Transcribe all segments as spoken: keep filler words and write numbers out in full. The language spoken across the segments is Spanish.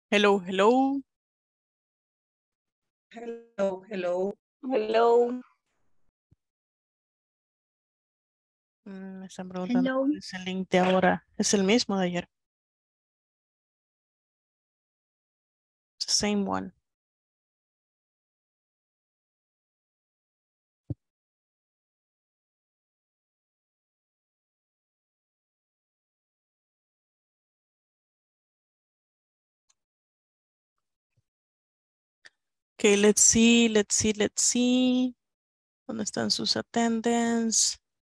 Hello, hello. Hello, hello. Hello. Mm, me están preguntando Hello. cuál es el link de ahora. Es el mismo de ayer. It's the same one. Okay, let's see, let's see, let's see. ¿Dónde están sus attendance?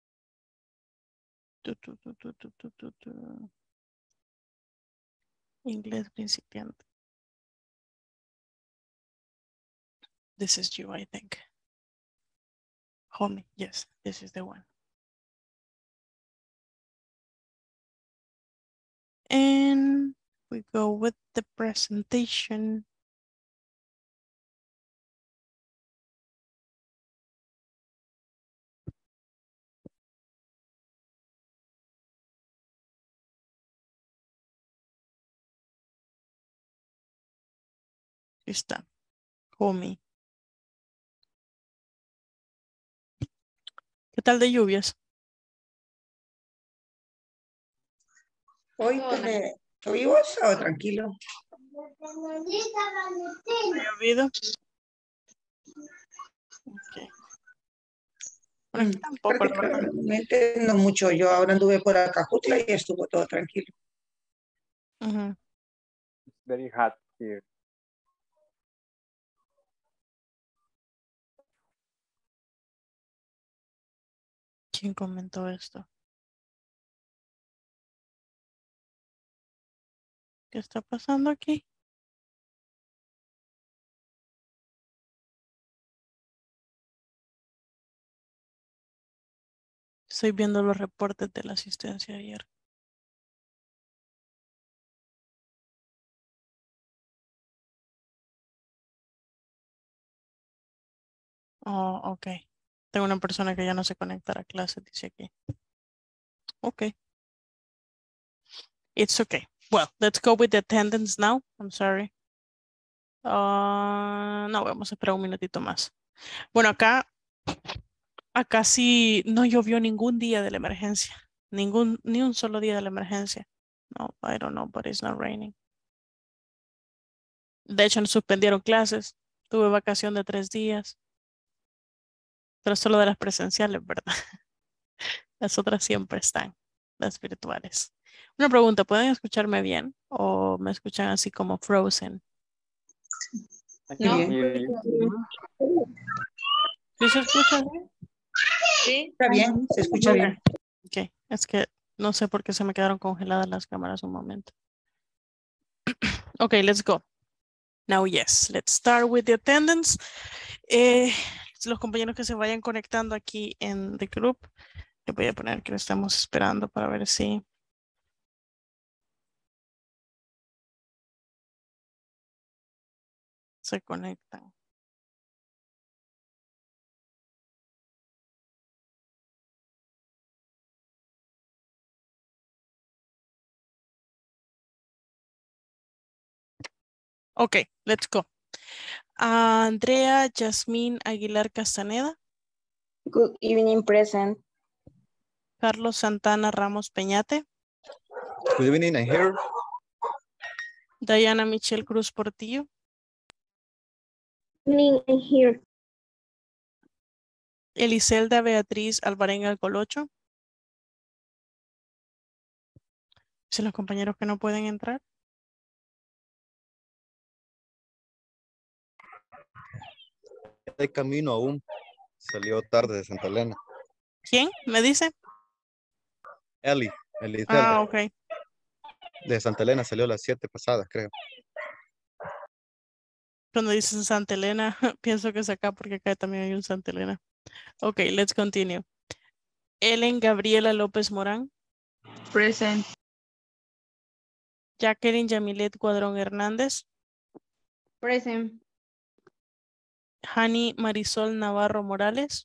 Tu, tu, tu, tu, tu, tu, tu, tu. Inglés principiante. This is you, I think. Homie, yes, this is the one. And we go with the presentation. Aquí está, homie. ¿Qué tal de lluvias? Hoy, te, hoy vos estado tranquilo. ¿Ha llovido? Okay. Bueno, aquí Mm, tampoco, la verdad. Particularmente no mucho. Yo ahora anduve por Acajutla y estuvo todo tranquilo. Ujú. Very hot here. ¿Quién comentó esto? ¿Qué está pasando aquí? Estoy viendo los reportes de la asistencia ayer. Oh, ok. Tengo una persona que ya no se conecta a clase, dice aquí. Ok. It's okay. Well, let's go with the attendance now. I'm sorry. Ah, no, vamos a esperar un minutito más. Bueno, acá, acá sí no llovió ningún día de la emergencia. Ningún, ni un solo día de la emergencia. No, I don't know, but it's not raining. De hecho, nos suspendieron clases. Tuve vacación de tres días. Pero solo de las presenciales, ¿verdad? Las otras siempre están, las virtuales. Una pregunta, ¿pueden escucharme bien o me escuchan así como frozen? I Muy can bien. hear you. ¿Sí se escucha bien? Sí. Está bien, se escucha Ok, bien. ok. Es que no sé por qué se me quedaron congeladas las cámaras un momento. Ok, let's go. Now, yes, let's start with the attendance. Eh, los compañeros que se vayan conectando aquí en the group, les voy a poner que lo estamos esperando para ver si se conectan. Ok, let's go. Andrea Yasmín Aguilar Castaneda, Good evening, present. Carlos Santana Ramos Peñate, Good evening, I'm here. Diana Michelle Cruz Portillo, Evening, I'm here. Eliselda Beatriz Alvarenga Colocho. Son los compañeros que no pueden entrar. De camino aún. Salió tarde de Santa Elena. ¿Quién? ¿Me dice? Eli, Eli Ah, ok. de Santa Elena salió a las siete pasadas, creo. Cuando dicen Santa Elena, pienso que es acá porque acá también hay un Santa Elena. Ok, let's continue. Ellen Gabriela López Morán, Present. Jacqueline Yamilet Cuadrón Hernández, Present. Hani Marisol Navarro Morales,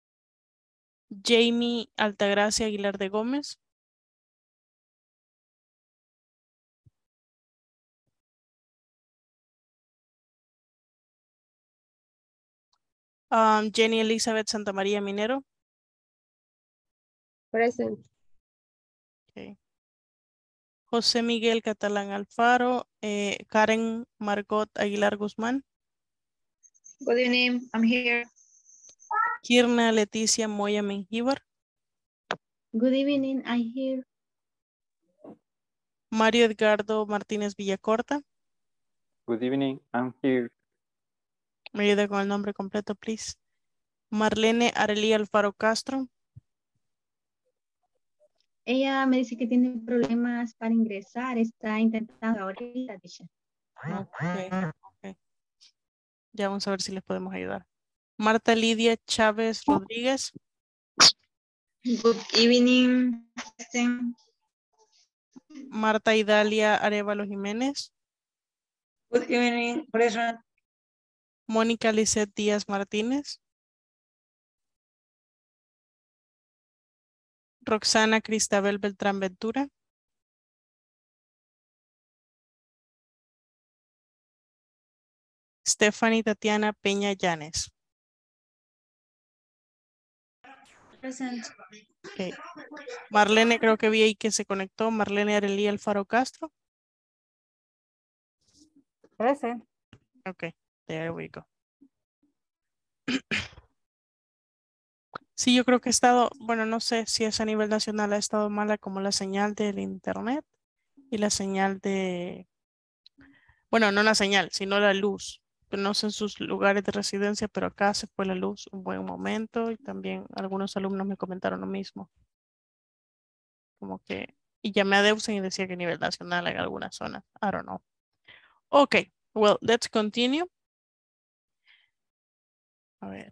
Jamie Altagracia Aguilar de Gómez, Um, Jenny Elizabeth Santa María Minero. Present. Okay. José Miguel Catalán Alfaro. Eh, Karen Margot Aguilar Guzmán. Good evening. I'm here. Kirna Leticia Moya Mengíbar. Good evening. I'm here. Mario Edgardo Martínez Villacorta. Good evening. I'm here. Me ayuda con el nombre completo, please. Marlene Arely Alfaro Castro. Ella me dice que tiene problemas para ingresar. Está intentando ahorita, dice. Okay, okay. Ya vamos a ver si les podemos ayudar. Marta Lidia Chávez Rodríguez. Good evening. Present. Marta Idalia Arevalo Jiménez. Good evening, present. Mónica Lisset Díaz Martínez. Roxana Cristabel Beltrán Ventura. Stephanie Tatiana Peña Llanes. Present. Okay. Marlene, creo que vi ahí que se conectó. Marlene Arely Alfaro Castro. Present. Ok, there we go. Sí, yo creo que ha estado, bueno, no sé si es a nivel nacional, ha estado mala como la señal del internet y la señal de, bueno, no la señal, sino la luz. No sé en sus lugares de residencia, pero acá se fue la luz un buen momento y también algunos alumnos me comentaron lo mismo. Como que, y llamé a Deusen y decía que a nivel nacional en algunas zonas. I don't know. Okay, well, let's continue. A ver.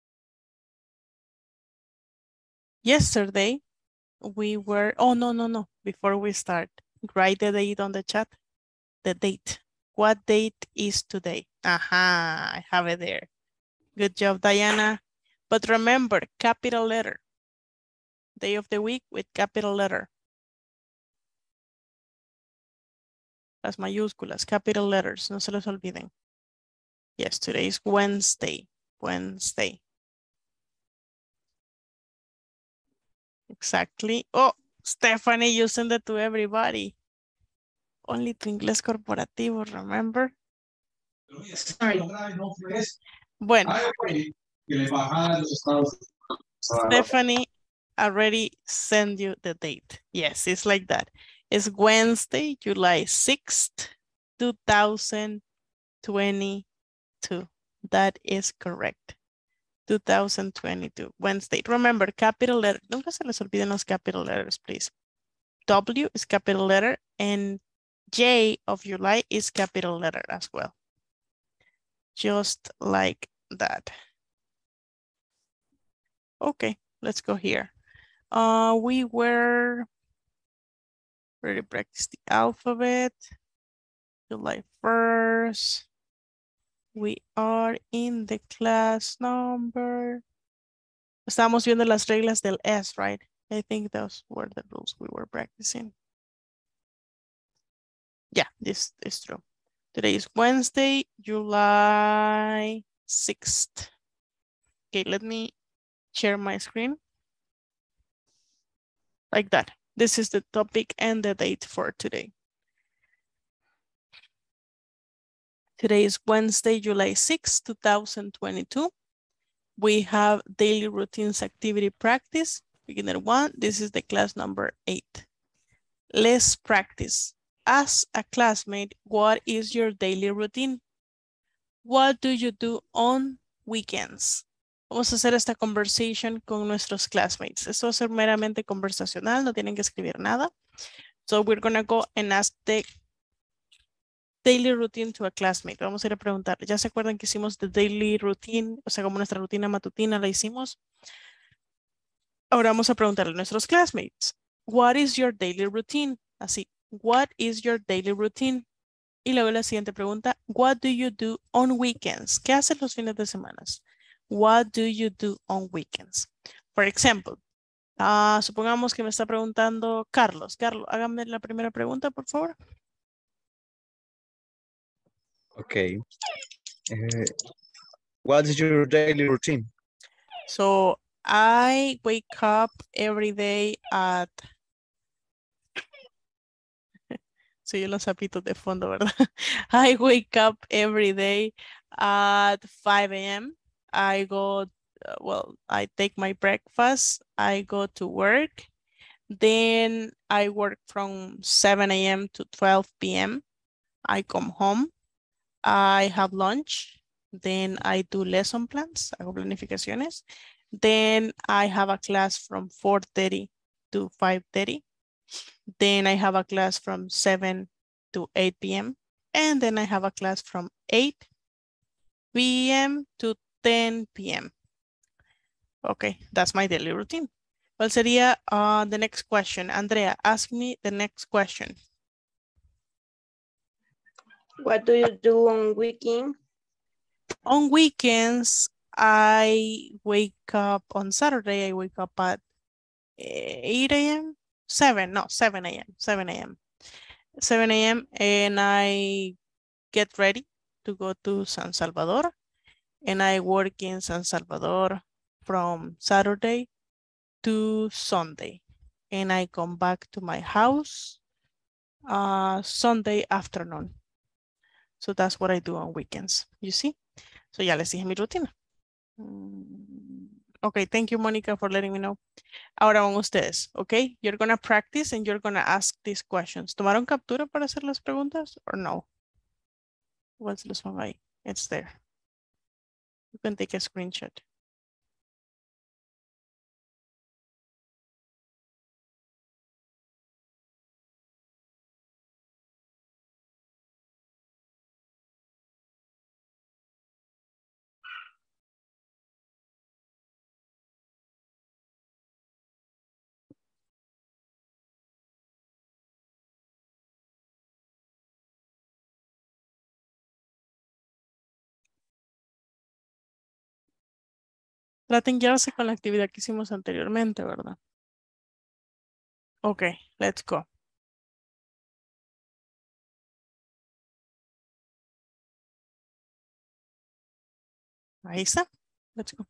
Yesterday, we were, oh, no, no, no. Before we start, write the date on the chat. The date. What date is today? Aha, I have it there. Good job, Diana. But remember, capital letter. Day of the week with capital letter. Las mayúsculas, capital letters, no se los olviden. Yes, today is Wednesday. Wednesday. Exactly. Oh, Stephanie, you send it to everybody. Only to inglés corporativo, remember? Sorry. Bueno. Stephanie already sent you the date. Yes, it's like that. It's Wednesday, July sixth, two thousand twenty-two. That is correct. two thousand twenty-two, Wednesday. Remember, capital letter. Nunca se les olviden los capital letters, please. W is capital letter and J of July is capital letter as well. Just like that. Okay, let's go here. Uh, we were ready to practice the alphabet. July first. We are in the class number. Estamos viendo las reglas del S, right? I think those were the rules we were practicing. Yeah, this is true. Today is Wednesday, July sixth. Okay, let me share my screen. Like that. This is the topic and the date for today. Today is Wednesday, July sixth, two thousand twenty-two. We have daily routines activity practice. Beginner one, this is the class number eight. Let's practice. As a classmate, what is your daily routine? What do you do on weekends? Vamos a hacer esta conversation con nuestros classmates. Esto va a ser meramente conversacional, no tienen que escribir nada. So we're gonna go and ask the daily routine to a classmate. Vamos a ir a preguntarle. ¿Ya se acuerdan que hicimos the daily routine? O sea, como nuestra rutina matutina la hicimos. Ahora vamos a preguntarle a nuestros classmates. What is your daily routine? Así. What is your daily routine? Y luego la siguiente pregunta. What do you do on weekends? ¿Qué haces los fines de semana? What do you do on weekends? For example, uh, supongamos que me está preguntando Carlos. Carlos, hágame la primera pregunta, por favor. Ok. Eh, What is your daily routine? So I wake up every day at... Sí, los zapitos de fondo, ¿verdad? I wake up every day at five A M I go, uh, well, I take my breakfast. I go to work. Then I work from seven A M to twelve P M I come home. I have lunch. Then I do lesson plans. Hago planificaciones. Then I have a class from four thirty to five thirty. Then I have a class from seven to eight P M And then I have a class from eight P M to ten P M Okay, that's my daily routine. ¿Cuál sería uh, the next question? Andrea, ask me the next question. What do you do on weekend? On weekends, I wake up on Saturday, I wake up at eight A M seven, no, seven A M seven A M seven A M and I get ready to go to San Salvador and I work in San Salvador from Saturday to Sunday and I come back to my house uh, Sunday afternoon. So that's what I do on weekends, you see? So ya les dije mi rutina. Mm, okay, thank you, Monica, for letting me know. Ahora van ustedes, okay? You're gonna practice and you're gonna ask these questions. ¿Tomaron captura para hacer las preguntas or no? What's this one ahí? It's there. You can take a screenshot. Traten guiarse con la actividad que hicimos anteriormente, ¿verdad? Okay, let's go. Ahí está. Let's go.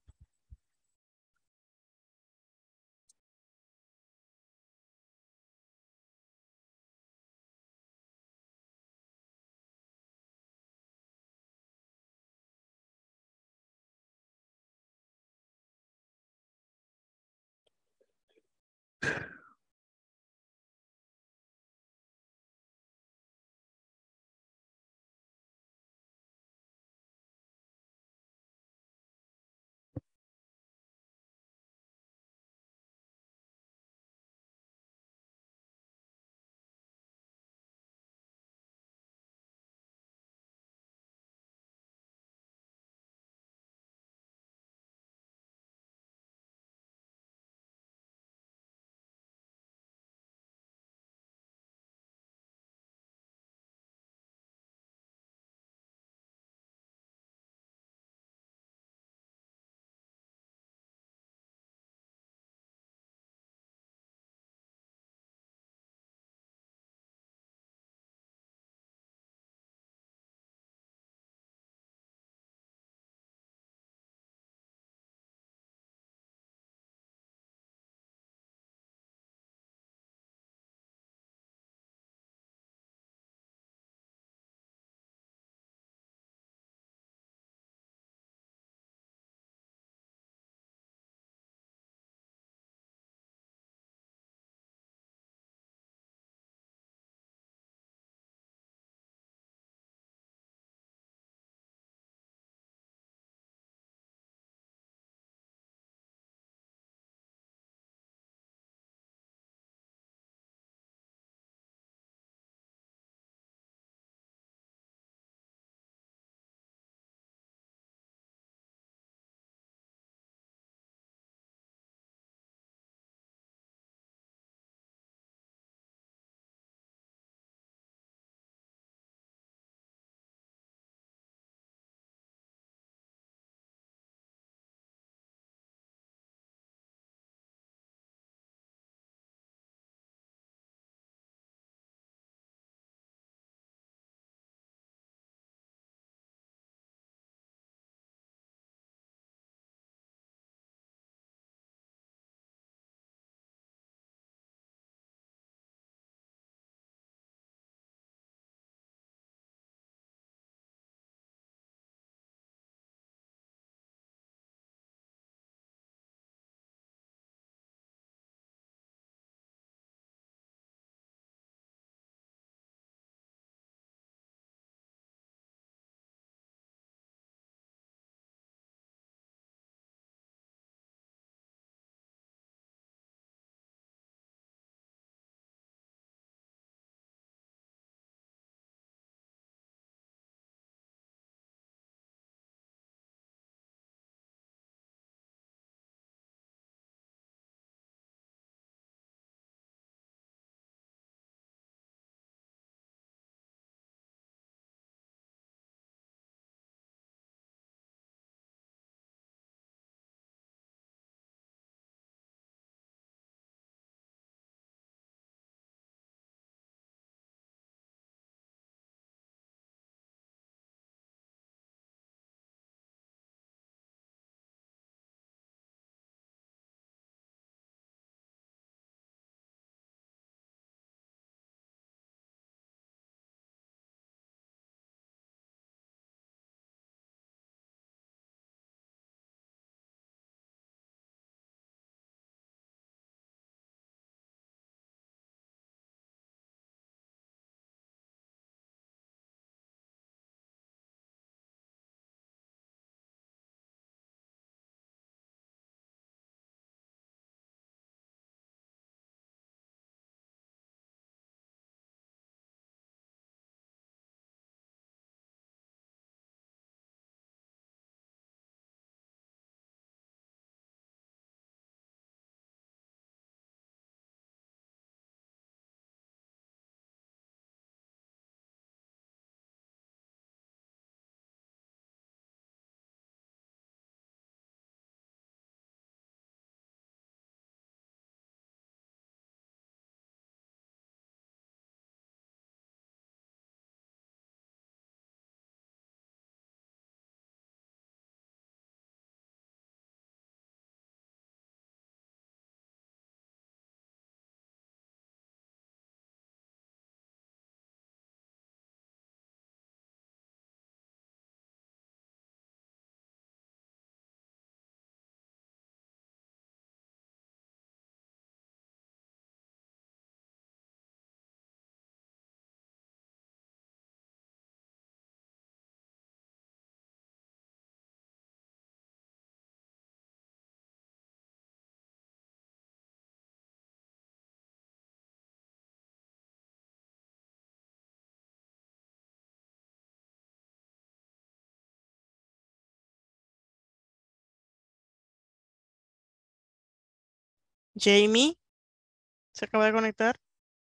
Jamie, ¿se acaba de conectar?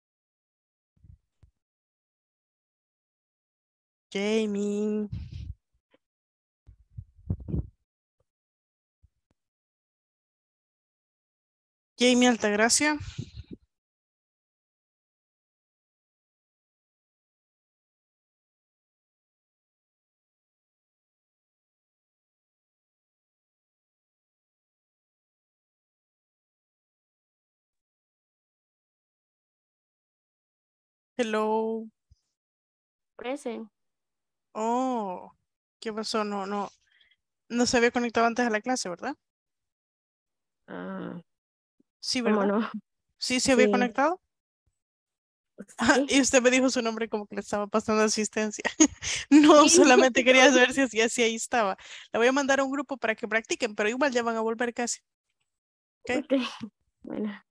Jamie. Jamie Altagracia. Hello. Present. Oh, ¿qué pasó? No, no, no se había conectado antes a la clase, ¿verdad? Ah, Sí, ¿cómo ¿verdad? no? Sí, se había Sí, conectado. Ah, sí, y usted me dijo su nombre como que le estaba pasando asistencia. No, sí. solamente quería saber si así, así ahí estaba. La voy a mandar a un grupo para que practiquen, pero igual ya van a volver casi. ¿Ok? Ok, bueno.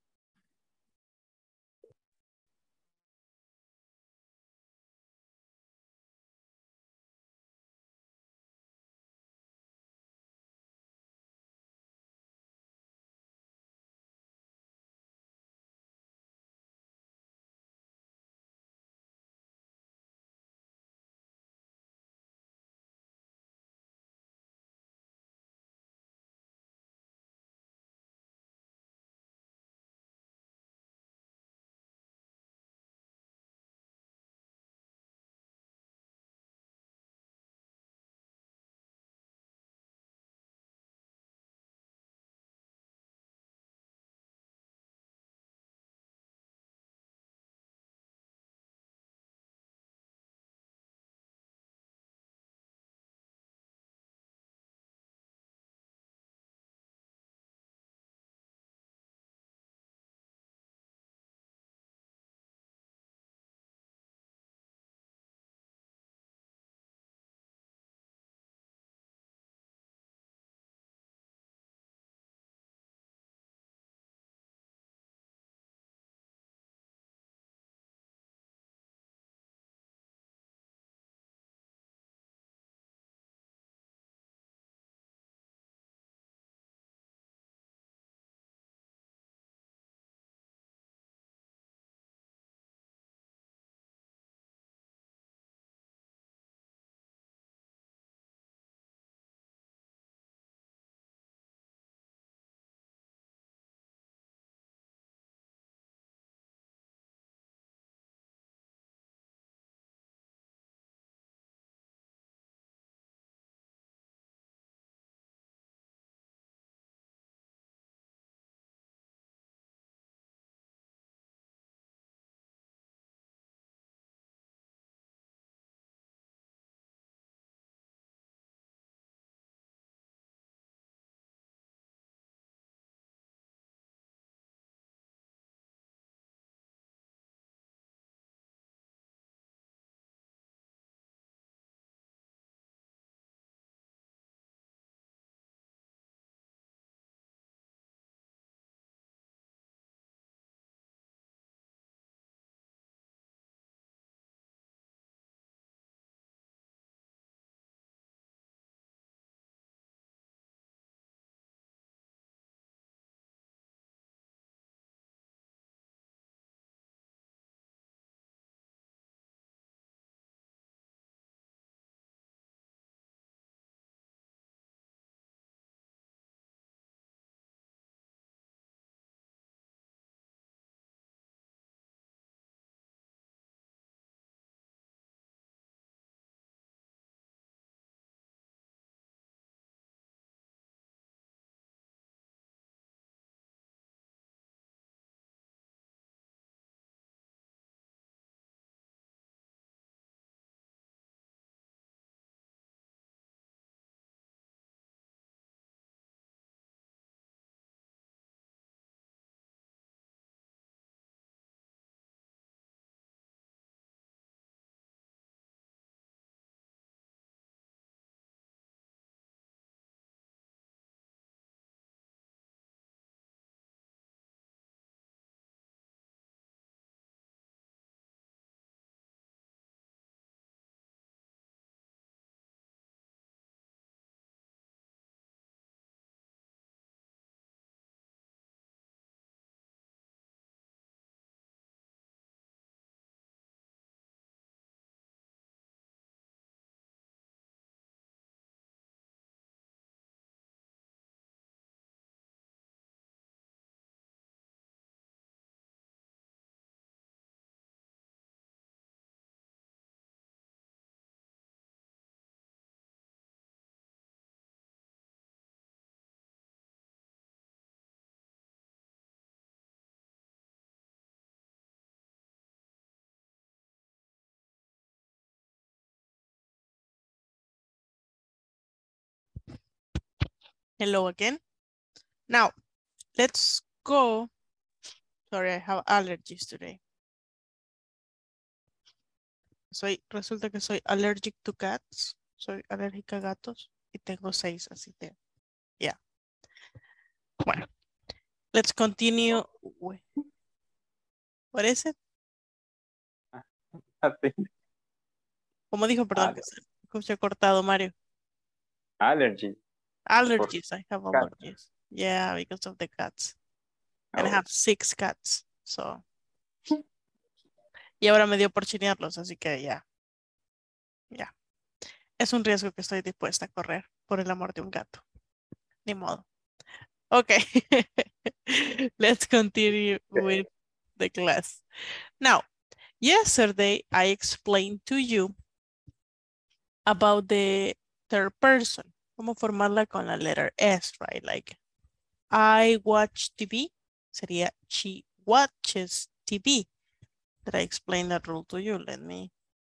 Hello again. Now, let's go. Sorry, I have allergies today. Soy, resulta que soy allergic to cats. Soy alérgica a gatos y tengo seis, así que, yeah. Bueno, let's continue. with- What is it? Nothing. Como dijo, perdón, Al- que se escucha cortado, Mario. Allergy. Allergies, I have Cat. allergies. Yeah, because of the cats. And I Oh, have six cats, so. Y ahora me dio por chinearlos, así que ya. Ya. Es un riesgo que estoy dispuesta a correr por el amor de un gato. Ni modo. Okay. Let's continue with the class. Now, yesterday I explained to you about the third person. Cómo formarla con la letter S, right? Like, I watch T V. Sería she watches T V. Did I explain that rule to you? Let me.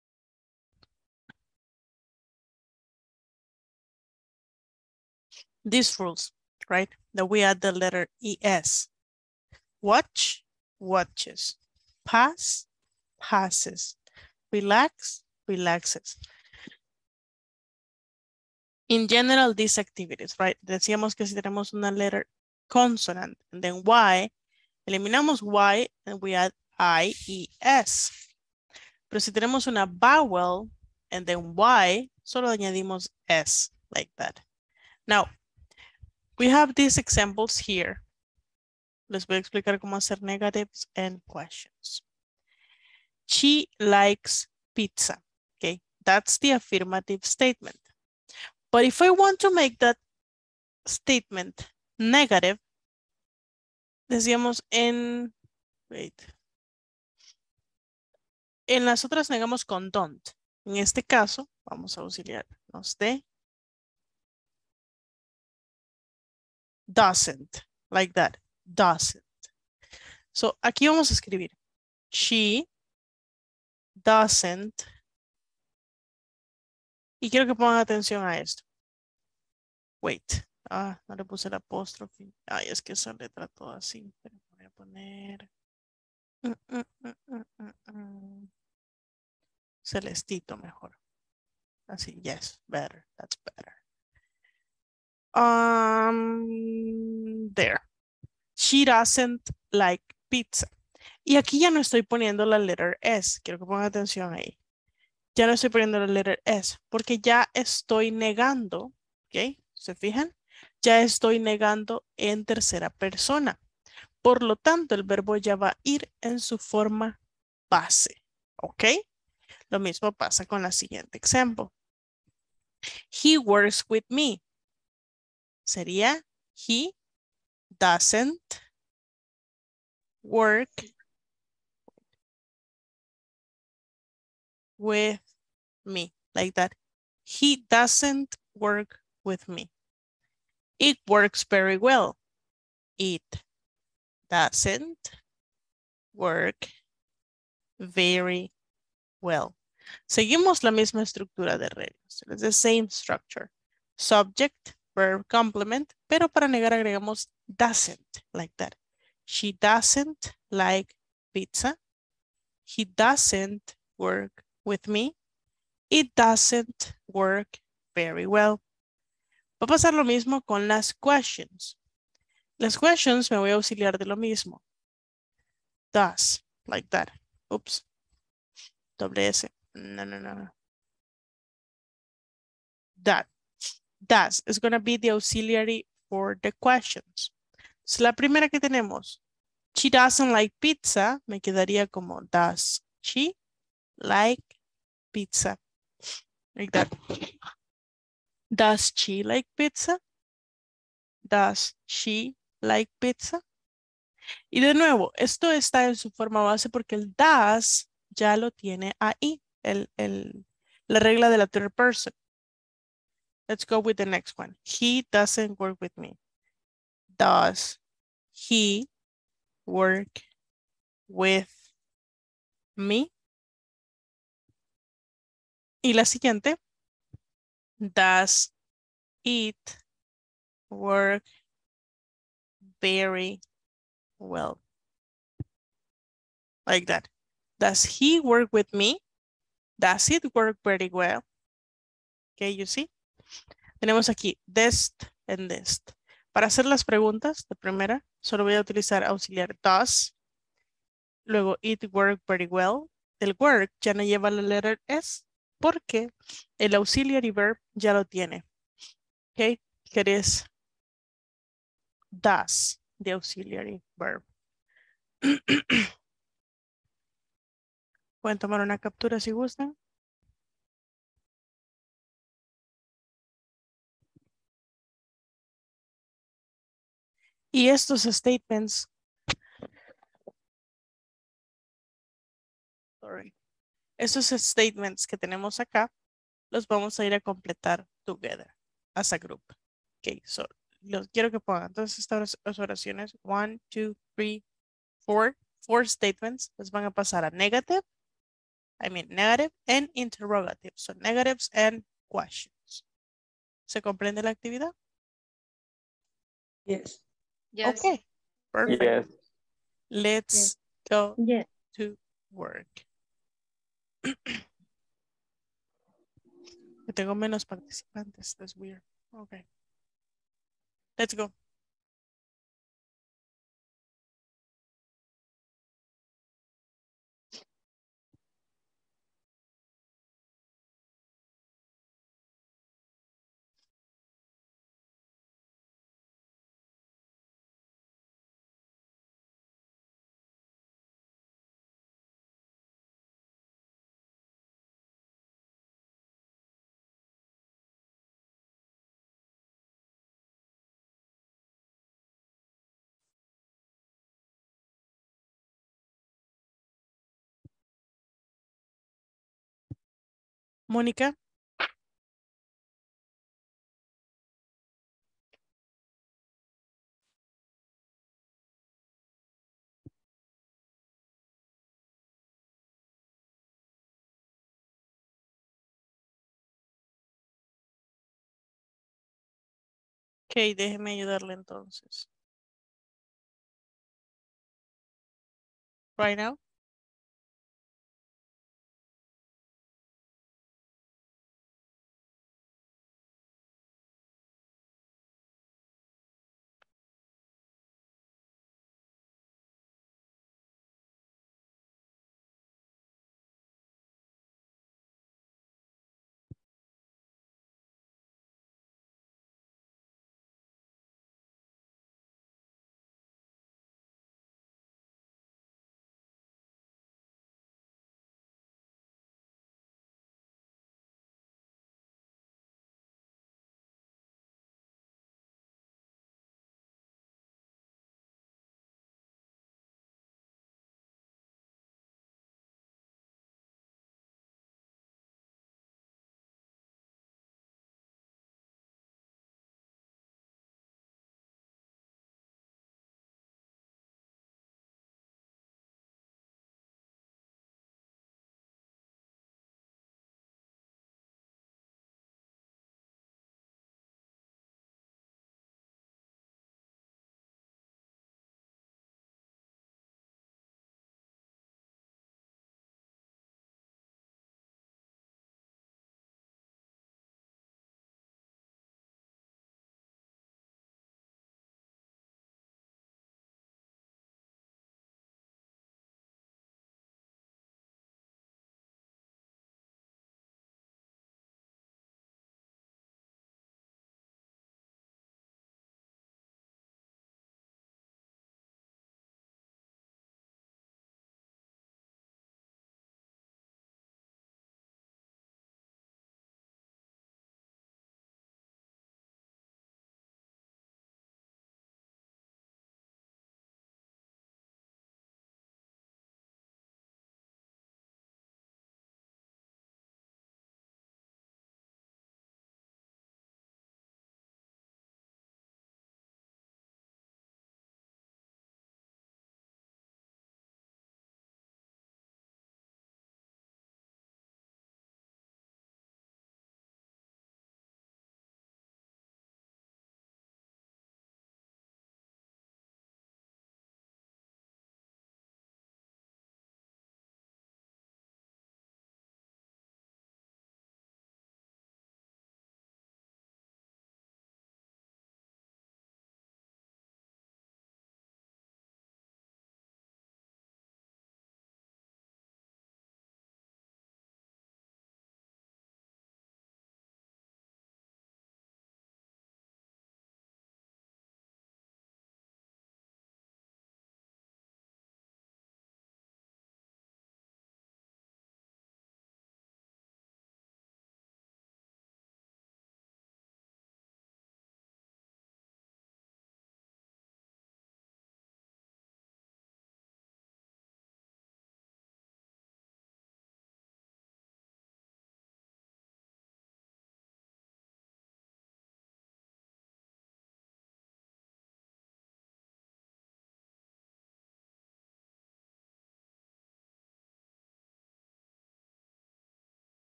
These rules, right? That we add the letter E S. Watch, watches. Pass, passes. Relax, relaxes. In general, these activities, right? Decíamos que si tenemos una letter consonant, and then Y, eliminamos Y and we add I E S. Pero si tenemos una vowel and then Y, solo añadimos S, like that. Now, we have these examples here. Les voy a explicar cómo hacer negatives and questions. She likes pizza. Okay, that's the affirmative statement. But if I want to make that statement negative, decíamos en, wait, en las otras negamos con don't. En este caso, vamos a auxiliarnos de doesn't, like that, doesn't. So, aquí vamos a escribir, she doesn't, y quiero que pongan atención a esto. Wait, ah, no le puse el apóstrofe. Ay, es que esa letra toda así, pero voy a poner mm, mm, mm, mm, mm, mm. Celestito mejor. Así, yes, better, that's better. Um, there. She doesn't like pizza. Y aquí ya no estoy poniendo la letter S. Quiero que pongan atención ahí. Ya no estoy poniendo la letter S porque ya estoy negando, ¿ok? ¿Se fijan? Ya estoy negando en tercera persona. Por lo tanto, el verbo ya va a ir en su forma base, ¿ok? Lo mismo pasa con la siguiente ejemplo. He works with me. Sería he doesn't work with me. Like that. He doesn't work with me. It works very well. It doesn't work very well. Seguimos la misma estructura de reglas. It's the same structure. Subject, verb, complement, pero para negar agregamos doesn't, like that. She doesn't like pizza. He doesn't work with me. It doesn't work very well. Va a pasar lo mismo con las questions. Las questions me voy a auxiliar de lo mismo. Does, like that. Oops. Doble S. No, no, no, no. That. Does is going to be the auxiliary for the questions. So, la primera que tenemos, she doesn't like pizza, me quedaría como does she like pizza? Like that. Does she like pizza? Does she like pizza? Y de nuevo, esto está en su forma base porque el does ya lo tiene ahí, el, el, la regla de la third person. Let's go with the next one. He doesn't work with me. Does he work with me? Y la siguiente. Does it work very well. Like that. Does he work with me? Does it work very well? Okay, you see? Tenemos aquí dest and dest. Para hacer las preguntas, de primera, solo voy a utilizar auxiliar does. Luego, it work very well. El work ya no lleva la letra S porque el auxiliary verb ya lo tiene. Ok, que es does, the auxiliary verb. Pueden tomar una captura si gustan. Y estos statements, sorry, estos statements que tenemos acá, los vamos a ir a completar together, as a group. Ok, so, los quiero que pongan entonces estas oraciones, one, two, three, four, four statements, los van a pasar a negative, I mean negative and interrogative, so negatives and questions. ¿Se comprende la actividad? Yes. Yes. Okay, perfect. Yes. Let's go Yes. to work. Que tengo menos participantes, that's weird. Okay. Let's go. Mónica. Ok, déjeme ayudarle entonces. Right now.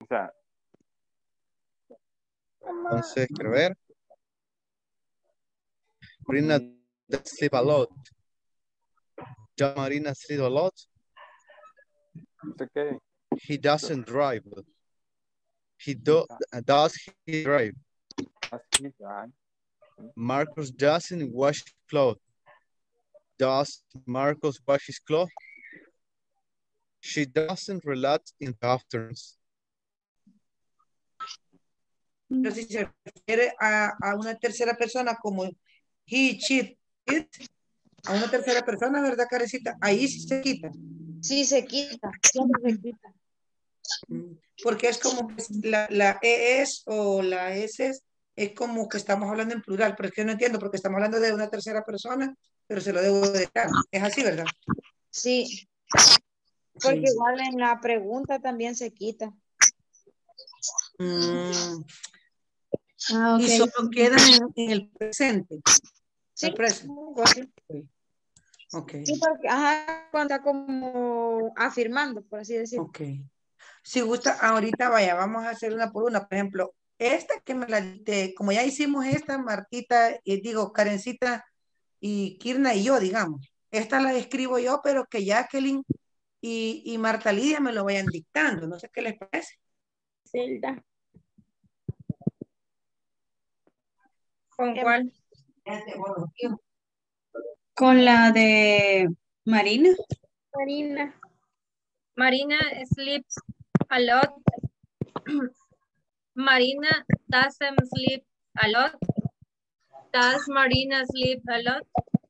sea, Entonces, quiero ver. Marina does sleep a lot. Does Marina sleep a lot? it's okay. He doesn't drive. He do, does he drive? Does he drive? Marcus doesn't wash clothes. Does Marcus wash his clothes? She doesn't relax in the afternoons. Pero si se refiere a, a una tercera persona como he, she, it, a una tercera persona, ¿verdad, Carecita? Ahí sí se quita. Sí, se quita, siempre se quita. Mm, Porque es como que la, la E es o la S es, es como que estamos hablando en plural, pero es que no entiendo porque estamos hablando de una tercera persona, pero se lo debo dejar. Es así, ¿verdad? Sí, porque Sí. igual en la pregunta también se quita. Mm, Ah, Y ok. solo queda en, en el presente. Sí, El presente. algo así. Ok, Sí, porque, ajá, cuando está como afirmando, por así decirlo. ok. Si gusta, ahorita vaya, vamos a hacer una por una. Por ejemplo, esta que me la dicté, como ya hicimos esta, Martita, y digo, Karencita y Kirna y yo, digamos. Esta la escribo yo, pero que Jacqueline y, y Marta Lidia me lo vayan dictando. No sé qué les parece. Zelda. ¿Con Em- cuál? Con la de Marina. Marina. Marina sleeps a lot. Marina doesn't sleep a lot. Does Marina sleep a lot?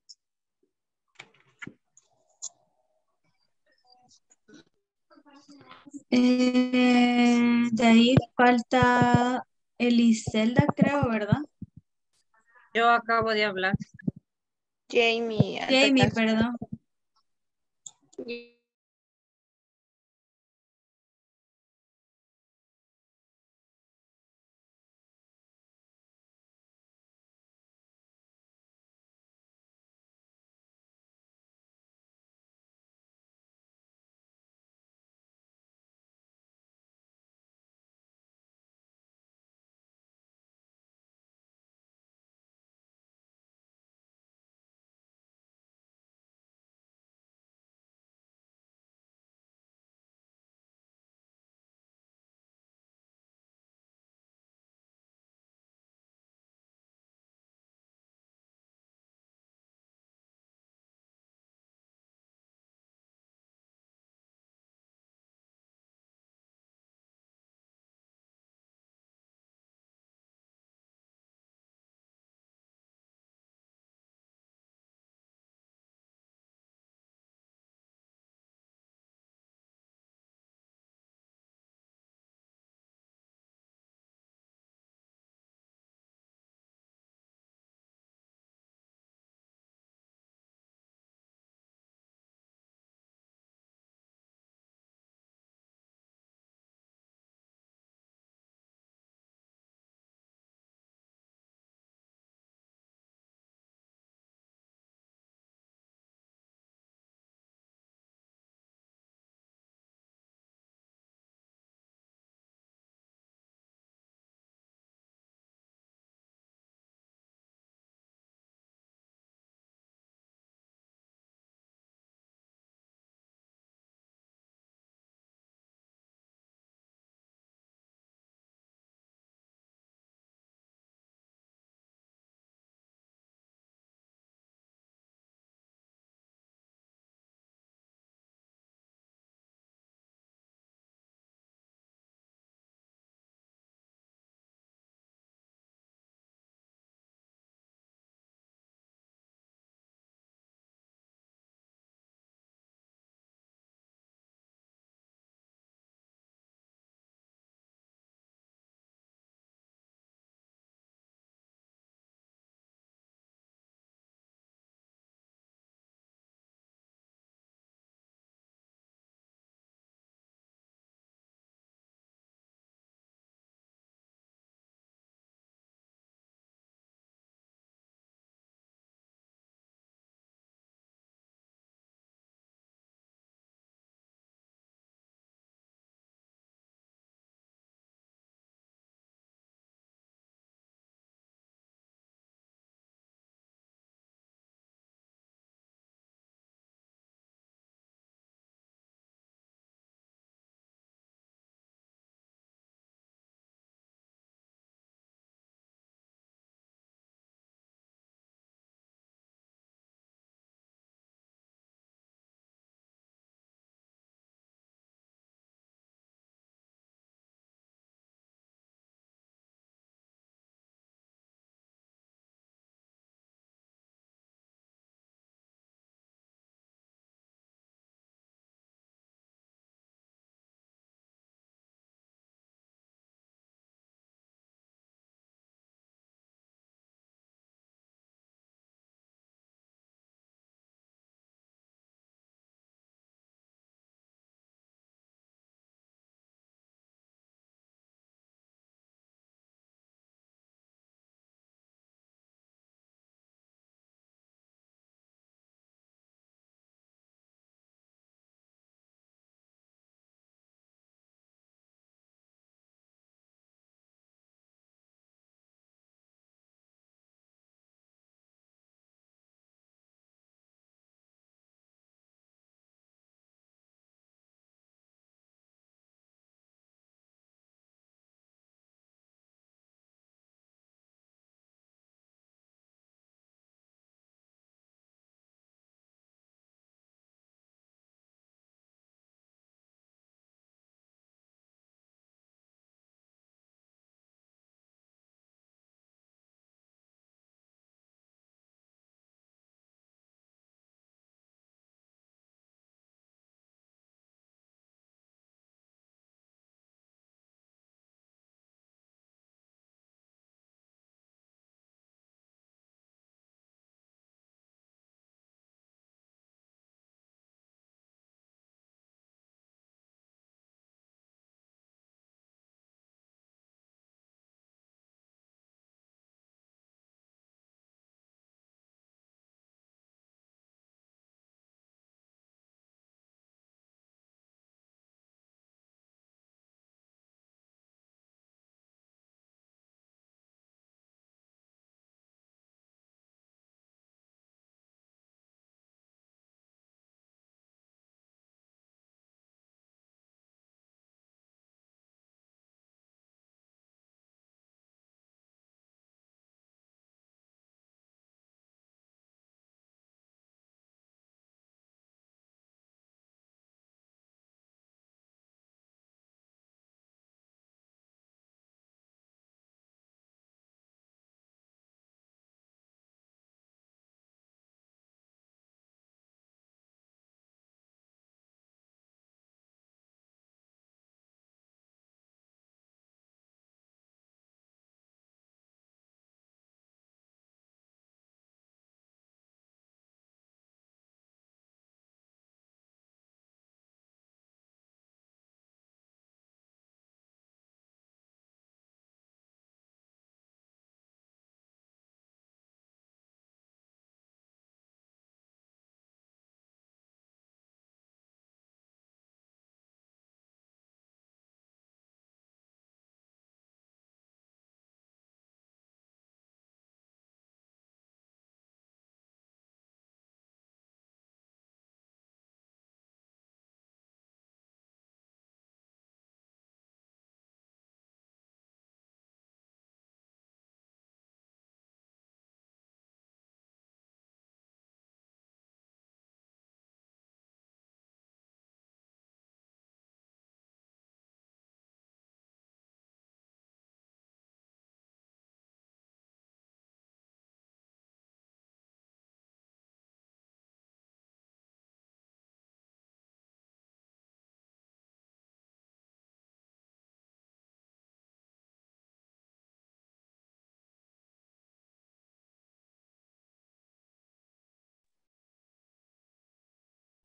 Eh, de ahí falta Eliselda, creo, ¿verdad? Yo acabo de hablar. Jamie, alta Jamie, casa. perdón.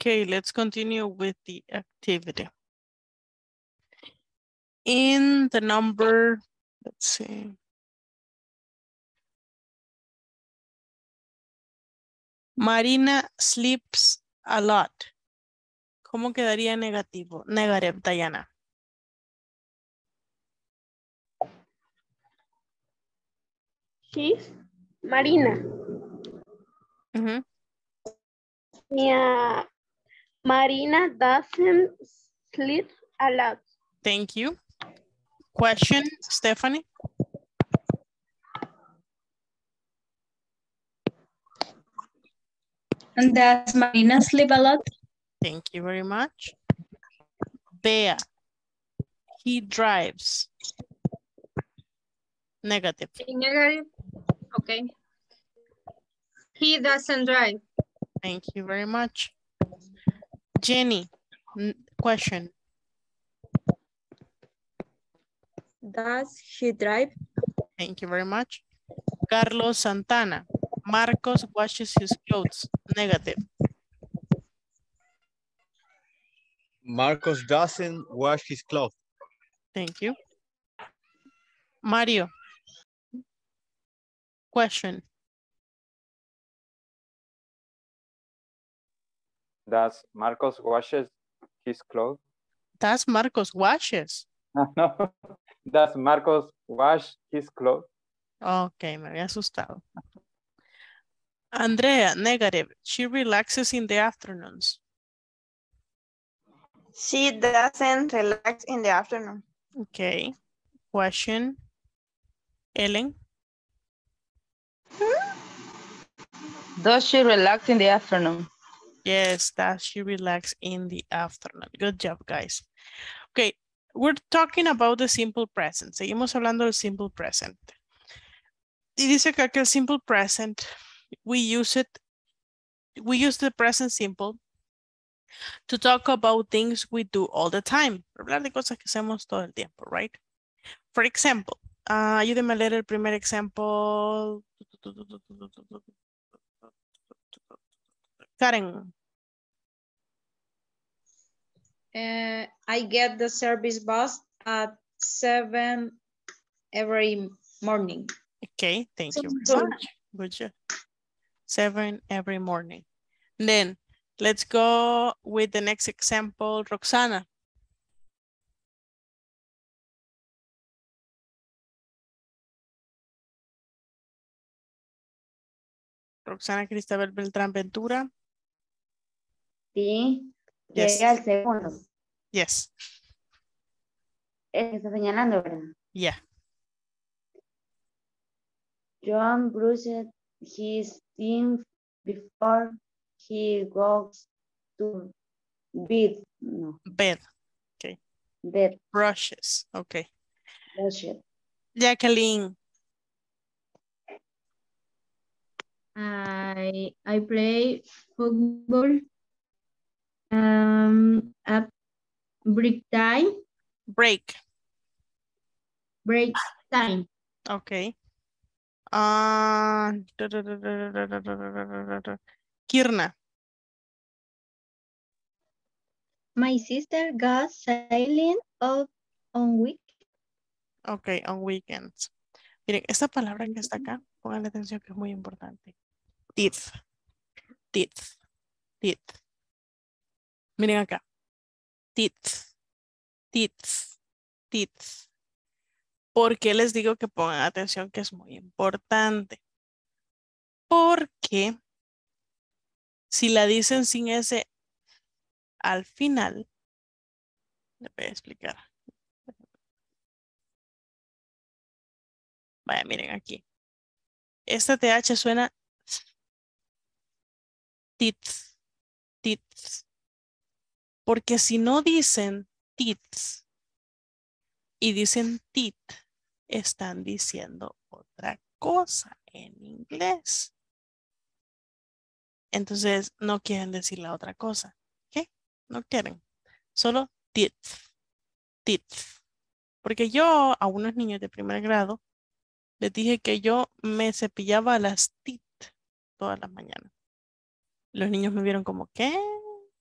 Okay, let's continue with the activity. In the number, let's see. Marina sleeps a lot. ¿Cómo quedaría negativo? Negative, Diana. She's Marina. Uh-huh. Yeah, Marina doesn't sleep a lot. Thank you. Question, Stephanie? And does Marina sleep a lot? Thank you very much. Bea, he drives. Negative. Negative. Okay. He doesn't drive. Thank you very much. Jenny, question. Does she drive? Thank you very much. Carlos Santana, Marcos washes his clothes. Negative. Marcos doesn't wash his clothes. Thank you. Mario, question. Does Marcos washes his clothes? Does Marcos washes? No. Does Marcos wash his clothes? Ok, me había asustado. Andrea, negative. She relaxes in the afternoons. She doesn't relax in the afternoon. Okay. Question. Ellen. Does she relax in the afternoon? Yes, does she relax in the afternoon? Good job, guys. Okay, we're talking about the simple present. Seguimos hablando del simple present. Y dice acá que el simple present, we use it, we use the present simple to talk about things we do all the time. Hablar de cosas que hacemos todo el tiempo, right? For example, uh, ayúdeme a leer el primer ejemplo. Karen. Uh, I get the service bus at seven every morning. Okay, thank you very much. Good job. Seven every morning. Then let's go with the next example, Roxana. Roxana Cristabel Beltrán Ventura. Sí, Yes. llega el segundo. Yes. El que está señalando, ¿verdad? Yeah. John brushes his teeth before he goes to bed. No, Bed. Okay. bed. Brushes. Okay. Brushes. Jacqueline. I I play football um at break time. Break. Break time. Okay. Uh, Kirna. My sister goes sailing out on week. Okay, on weekends. Miren, esta palabra que está acá, pónganle atención que es muy importante. Teeth. Teeth. Teeth. Miren acá. Teeth. Teeth. Teeth. ¿Por qué les digo que pongan atención que es muy importante? Porque si la dicen sin ese al final, les voy a explicar. Vaya, miren aquí. Esta T H suena teeth, teeth. Porque si no dicen teeth y dicen teeth, están diciendo otra cosa en inglés. Entonces no quieren decir la otra cosa. ¿Qué? No quieren. Solo teeth, teeth. Porque yo a unos niños de primer grado les dije que yo me cepillaba las teeth todas las mañanas. Los niños me vieron como, ¿qué?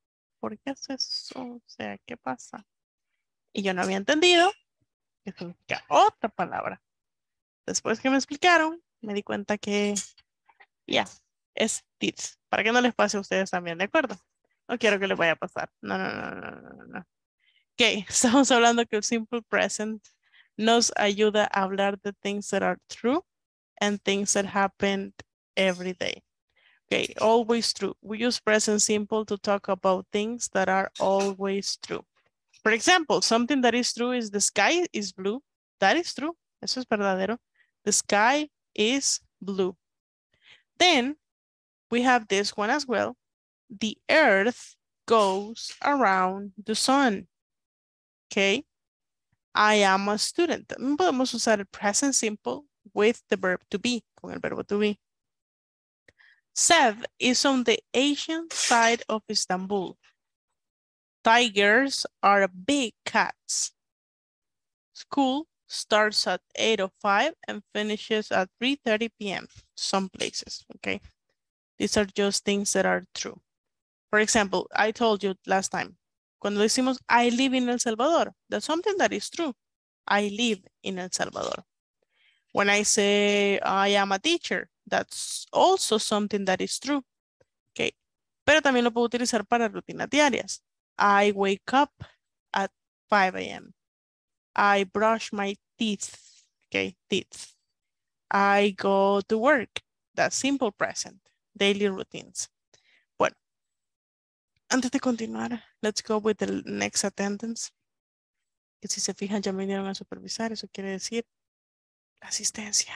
¿por qué haces eso? O sea, ¿qué pasa? Y yo no había entendido que significa otra palabra. Después que me explicaron, me di cuenta que ya, es this. Para que no les pase a ustedes también, ¿de acuerdo? No quiero que les vaya a pasar. No, no, no, no, no, no, no. Ok, estamos hablando que el simple present nos ayuda a hablar de things that are true and things that happen every day. Okay, always true. We use present simple to talk about things that are always true. For example, something that is true is the sky is blue. That is true. Eso es verdadero. The sky is blue. Then we have this one as well. The earth goes around the sun. Okay. I am a student. También podemos usar el present simple with the verb to be, con el verbo to be. Sev is on the Asian side of Istanbul. Tigers are big cats. School starts at eight oh five and finishes at three thirty p m Some places, okay? These are just things that are true. For example, I told you last time, cuando decimos I live in El Salvador, that's something that is true. I live in El Salvador. When I say I am a teacher, that's also something that is true. Okay. Pero también lo puedo utilizar para rutinas diarias. I wake up at five a m I brush my teeth. Okay, teeth. I go to work. That's simple present. Daily routines. Bueno, antes de continuar, let's go with the next attendance. Que si se fijan ya me vinieron a supervisar. Eso quiere decir asistencia.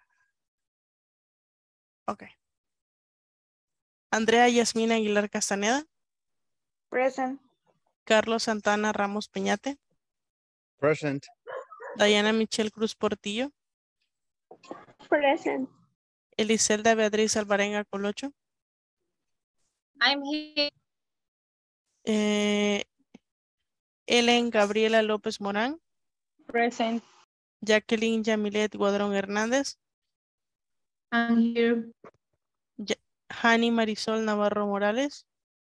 Ok. Andrea Yasmina Aguilar Castaneda. Present. Carlos Santana Ramos Peñate. Present. Diana Michelle Cruz Portillo. Present. Eliselda Beatriz Alvarenga Colocho. I'm here. Eh, Ellen Gabriela López Morán. Present. Jacqueline Yamilet Guadrón Hernández. I'm here. Ya- Hani Marisol Navarro Morales.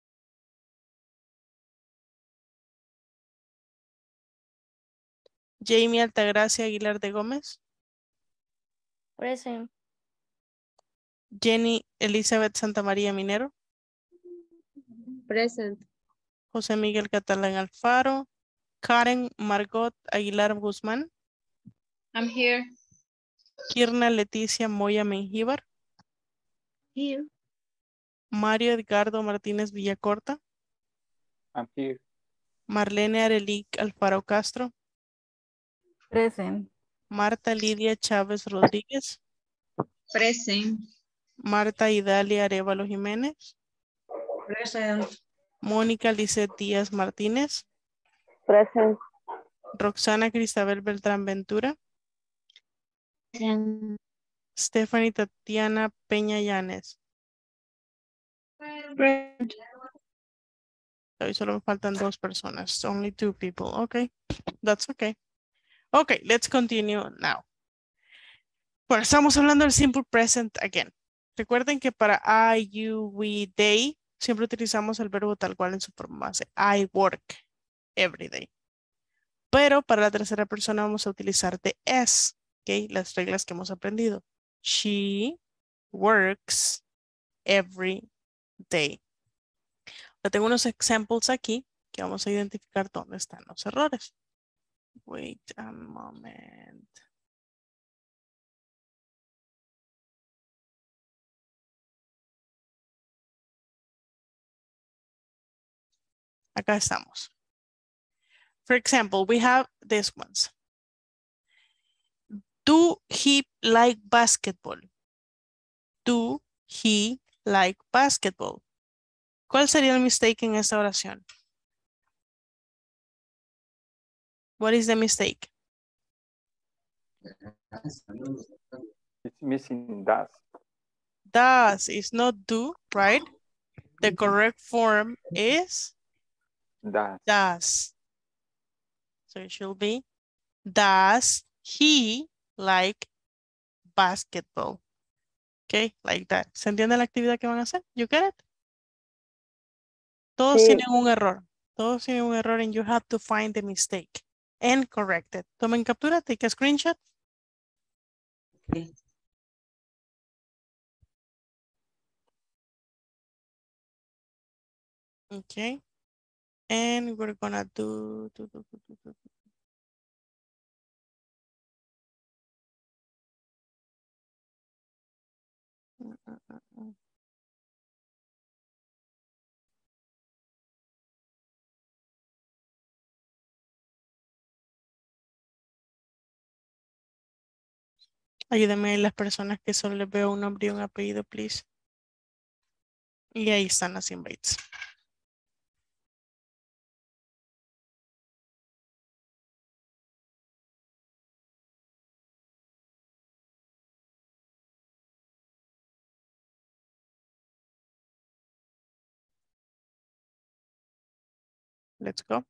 Jamie Altagracia Aguilar de Gómez. Present. Jenny Elizabeth Santamaría Minero. Present. José Miguel Catalán Alfaro. Karen Margot Aguilar Guzmán. I'm here. Kirna Leticia Moya Mengíbar. Here. Mario Edgardo Martínez Villacorta. I'm here. Marlene Arelic Alfaro Castro. Present. Marta Lidia Chávez Rodríguez. Present. Marta Idalia Arevalo Jiménez. Present. Mónica Lisset Díaz Martínez. Present. Roxana Cristabel Beltrán Ventura. Present. Stephanie Tatiana Peña Llanes. Present. Hoy solo me faltan dos personas. Only two people. Okay. That's okay. Okay, let's continue now. Bueno, estamos hablando del simple present again. Recuerden que para I, you, we, they, siempre utilizamos el verbo tal cual en su forma base. I work every day. Pero para la tercera persona vamos a utilizar the S. Okay, las reglas que hemos aprendido. She works every day. Yo tengo unos examples aquí que vamos a identificar dónde están los errores. Wait a moment. Acá estamos. For example, we have these ones. Do he like basketball? Do he like basketball? ¿Cuál sería el mistake en esta oración? What is the mistake? It's missing does. Does is not do, right? The correct form is Does. does. So it should be, does he like basketball? Okay, like that. ¿Se entiende la actividad que van a hacer? You get it? Todos Sí. tienen un error. Todos tienen un error and you have to find the mistake and correct it. Tomen captura, take a screenshot. Okay. Okay. And we're gonna do, do, do, do, do, do. Mm, mm, mm, mm. Ayúdenme las personas que solo les veo un nombre y un apellido, please. Y ahí están las invites. Let's go.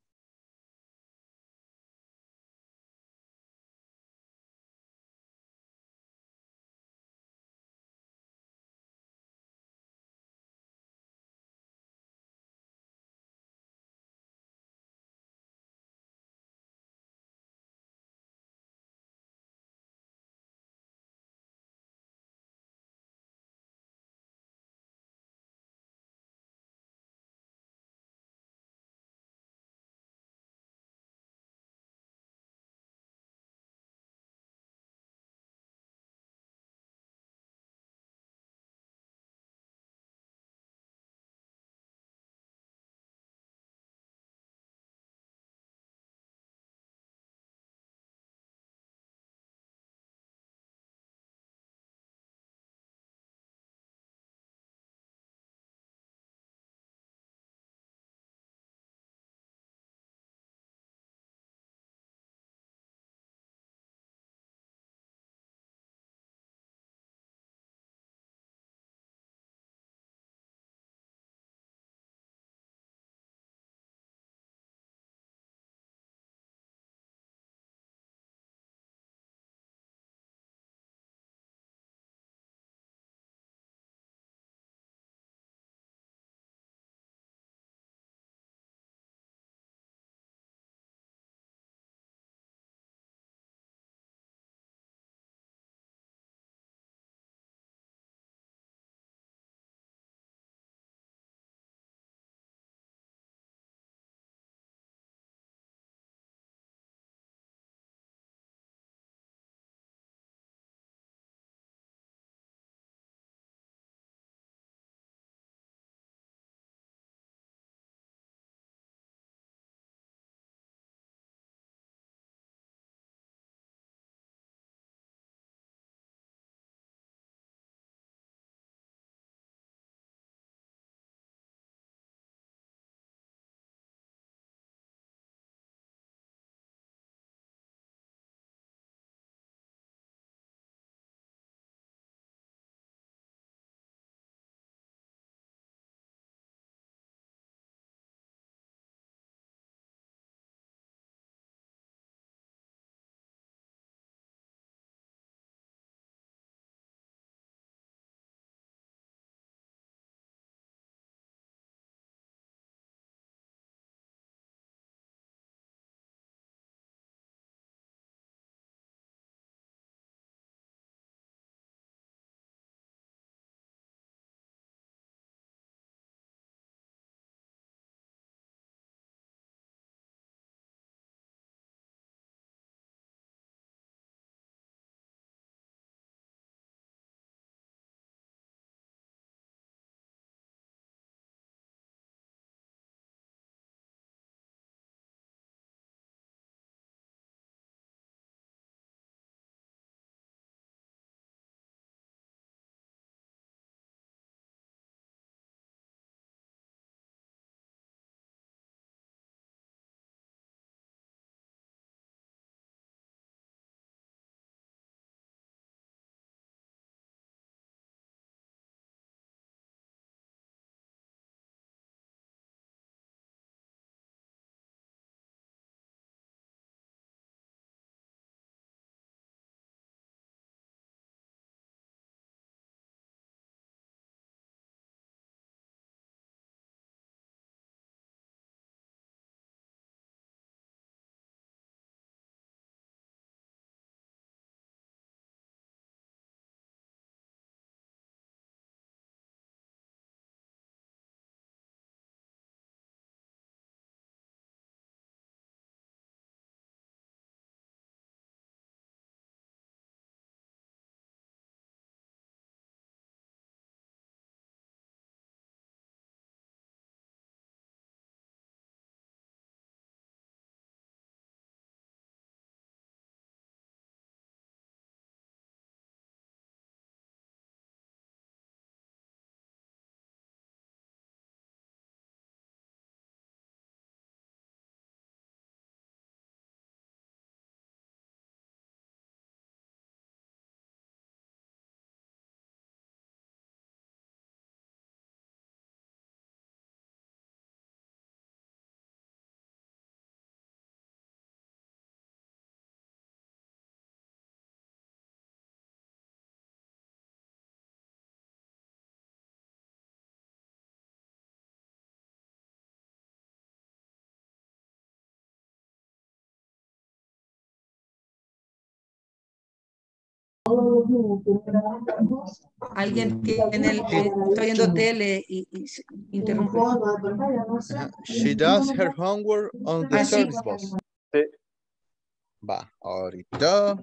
Alguien que en el, eh, está viendo tele y, y se interrumpe. Ajá. She does her homework on the Ah, sí. service bus. Sí. Va, ahorita.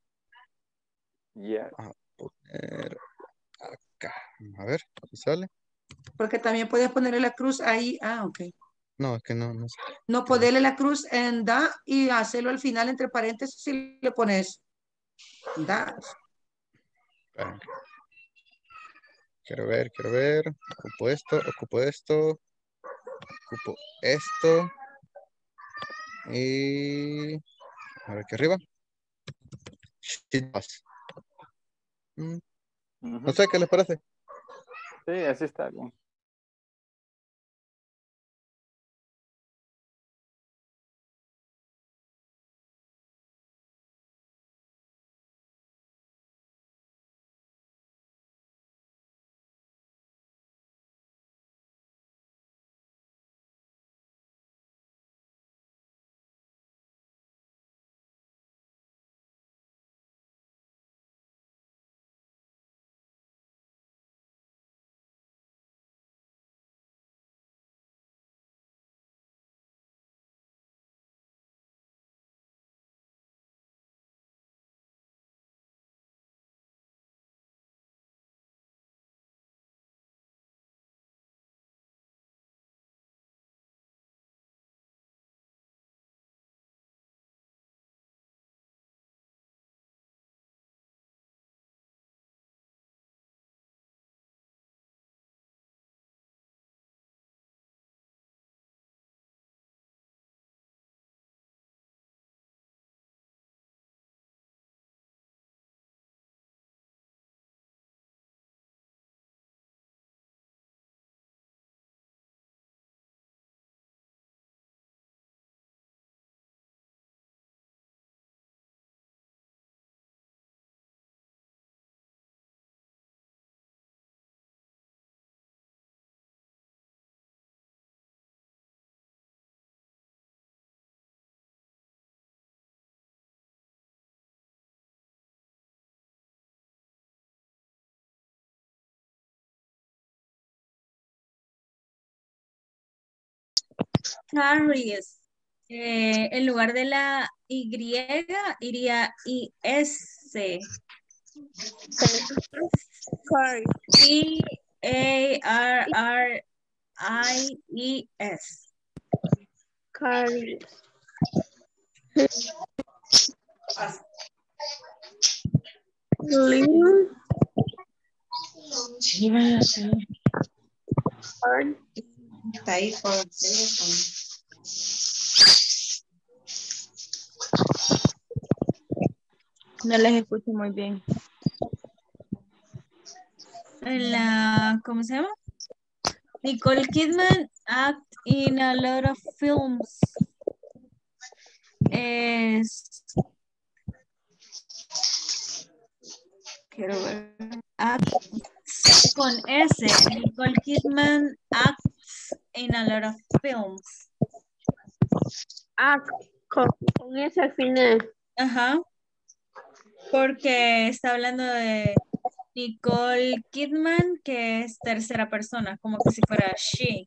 Yes. A poner acá. A ver, ¿qué sale? Porque también puedes ponerle la cruz ahí. Ah, ok. No, es que no, no sé. No, ponerle la cruz en da y hacerlo al final entre paréntesis y le pones da. Espera. Quiero ver, quiero ver. Ocupo esto, ocupo esto. Ocupo esto. Y... A ver, aquí arriba. She does. Mm, No sé qué les parece. Sí, así está bien. Carries. Eh, en lugar de la Y iría I S. C A R R I E S. Carries. Clean. Sí, vaya a ser. Hard. Está ahí por el teléfono. No les escucho muy bien. En la, ¿cómo se llama? Nicole Kidman act in a lot of films. Es, quiero ver, acts con S. Nicole Kidman acts in a lot of films. Act con, con ese al final. Ajá. Porque está hablando de Nicole Kidman, que es tercera persona, como que si fuera she.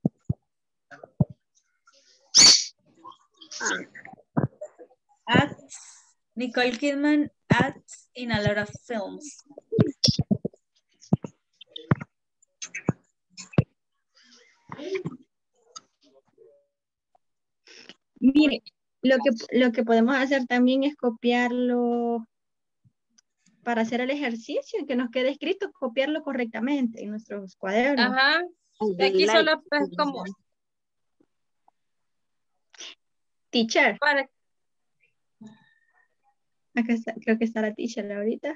Acts, Nicole Kidman acts in a lot of films. Mire, lo que, lo que podemos hacer también es copiarlo para hacer el ejercicio y que nos quede escrito, copiarlo correctamente en nuestros cuadernos. Ajá. Aquí solo pues como Teacher. para Acá está, creo que está la teacher ahorita.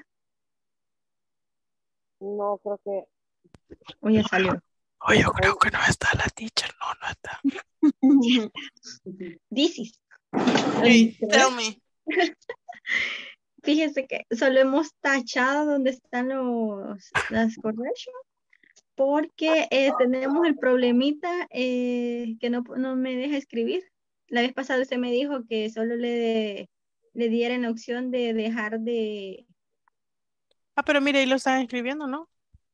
No, creo que. O ya salió. Oh, yo creo que no está la teacher. No, no está. This is. Hey, tell me. Fíjense que solo hemos tachado donde están los, las corrections porque eh, tenemos el problemita eh, que no, no me deja escribir. La vez pasada usted me dijo que solo le, le dieran la opción de dejar de, Ah, pero mire, ahí lo están escribiendo, ¿no?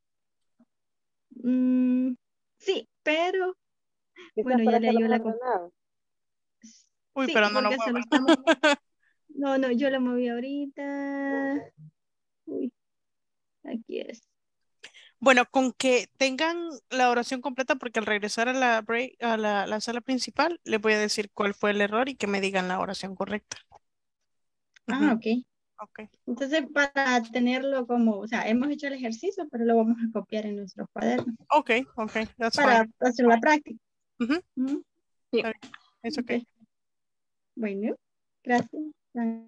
Mm, sí, pero Quizás bueno, ya para leí hacerlo yo más la... com- ordenado. Uy, Sí, pero no lo porque solo muevan. estamos... No, no, yo la moví ahorita. Uy, aquí es. Bueno, con que tengan la oración completa, porque al regresar a la, break- a la, la sala principal, les voy a decir cuál fue el error y que me digan la oración correcta. Ah, Ujú, ok. ok. Entonces, para tenerlo como, o sea, hemos hecho el ejercicio, pero lo vamos a copiar en nuestros cuadernos Ok, ok, that's para fine. hacer la práctica. Ujú, Ujú, está bien, it's ok. okay. Bueno, gracias.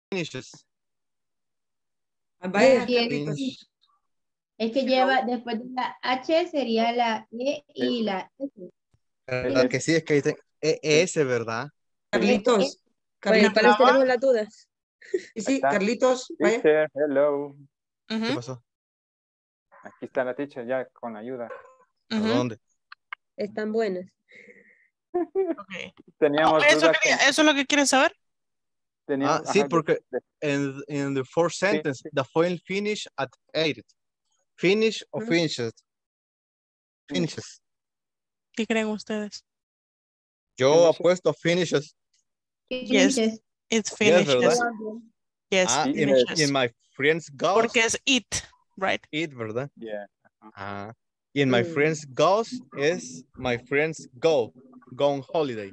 Finishes. Ah, vaya, Sí, es, Carlitos. es que lleva, después de la H sería la E y la S. ¿Verdad que sí? Es que ahí te- E- ES, ¿verdad? Carlitos. ¿Me Carlitos. ¿para qué tenemos las dudas? Sí, sí, está. Carlitos, vaya. Teacher, hello. ¿Qué pasó? Aquí está la teacher ya con ayuda. ¿A dónde? Están buenas. Okay. Teníamos Oh, ¿eso, dudas. quería- con- ¿Eso es lo que quieren saber? teníamos, Ah, sí, ajá, porque de- en, in the fourth sentence, the foil finish at eight. Finish o Ujú. finishes. Finishes. ¿Qué creen ustedes? Yo Finishes. apuesto finishes. Yes, Finishes. it's Yes, finishes. ¿verdad? Yes, Ah, y en, finishes. y en my friends goes, Porque es it, right? it, ¿verdad? Yeah. Ah, y en my Mm. friends goes es my friends go. Go on holiday.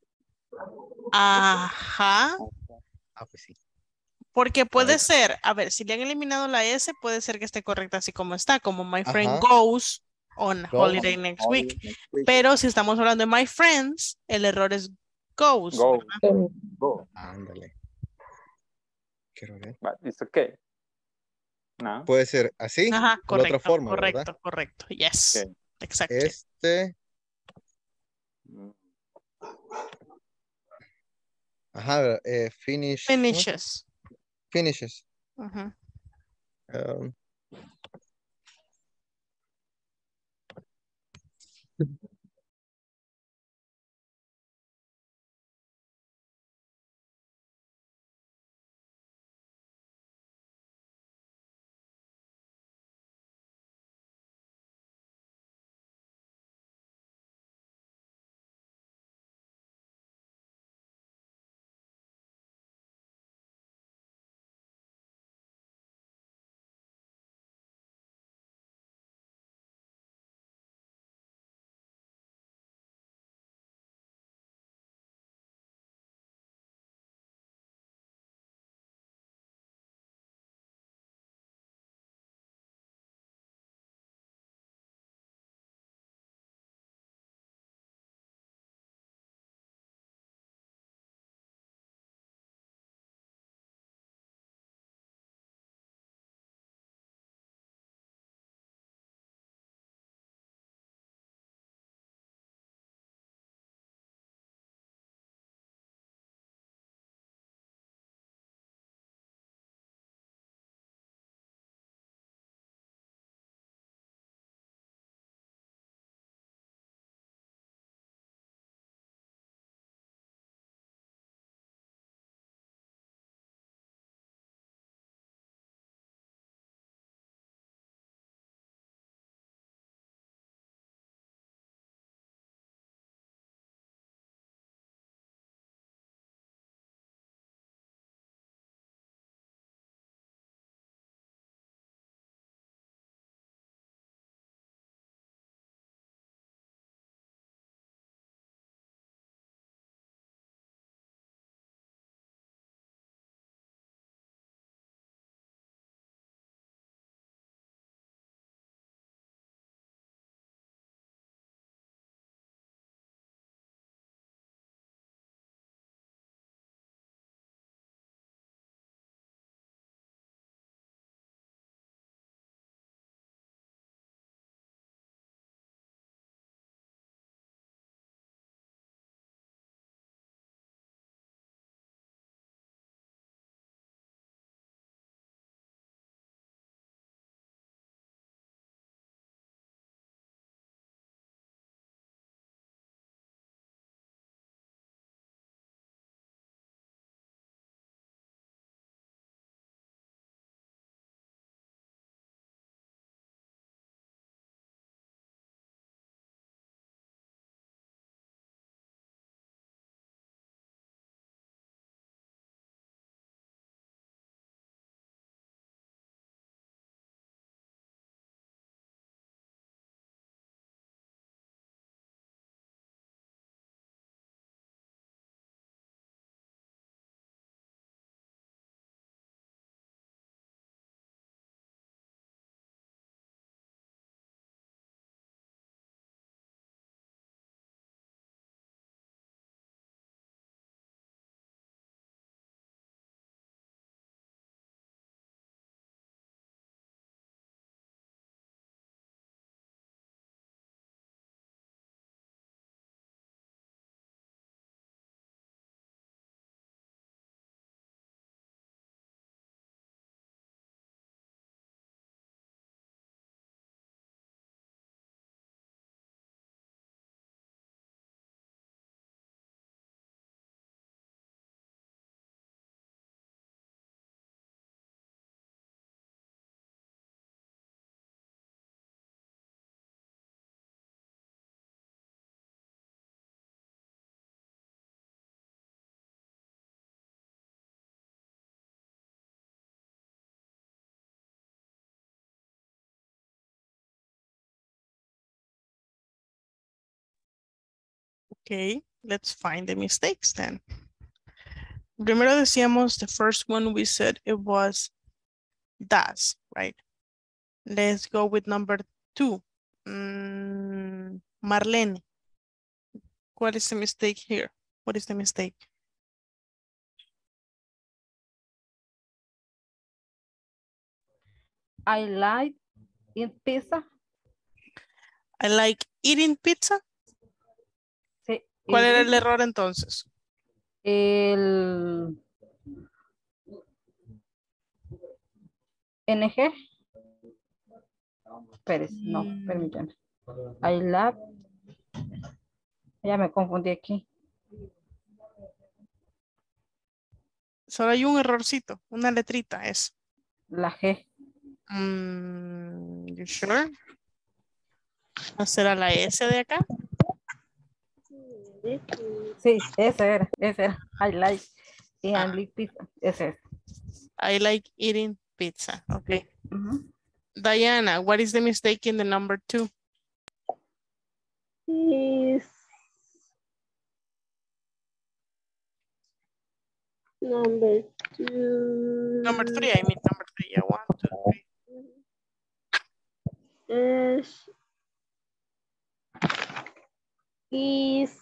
Ajá. Ah, pues sí. Porque puede Right. ser, a ver, si le han eliminado la S, puede ser que esté correcta así como está, como my friend Ajá. goes on Goes. holiday next week. Pero si estamos hablando de my friends, el error es goes, Go. ¿verdad? Go. Ándale. Quiero ver. But it's okay. No. Puede ser así Ajá, o la correcto, otra forma, correcto, ¿verdad? correcto. Yes, Okay. exactly. Este. Mm. Ajá, eh, finish. ¿no? Finishes. Finishes. Ujú. Um, Okay, let's find the mistakes then. Primero decíamos, the first one we said it was does, right? Let's go with number two. Mm, Marlene, what is the mistake here? What is the mistake? I like eat pizza. I like eating pizza. Sí, ¿Cuál era eating. el error entonces? El N G. Pérez, no, permítanme. I love. Ya me confundí aquí. Solo hay un errorcito, una letrita es. La G. Mm, you sure? ¿No será la S de acá? Sí, ese era, ese era. I like eating pizza. Ese es. I like eating pizza. Okay. Uh-huh. Diana, what is the mistake in the number two? Is number two. Number three, I mean number three. Yeah, one, two, three. Is, is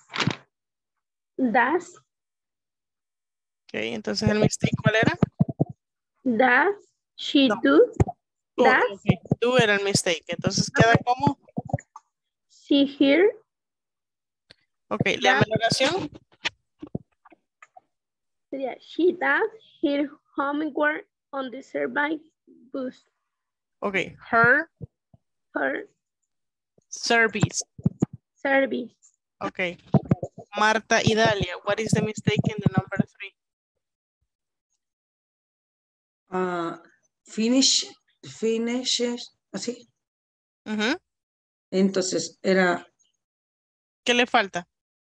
does. Okay, entonces el mistake, ¿cuál era? Does she No. do? Oh, Does okay. Do era el mistake. Entonces queda como. she hear? Ok, léame la oración. Sería, she does her homework on the survey bus. Ok, her Her service. service. Ok. Marta y Dalia, what is the mistake in the number three? Uh, finish, finishes, así. Uh-huh. Entonces era. ¿Qué le falta?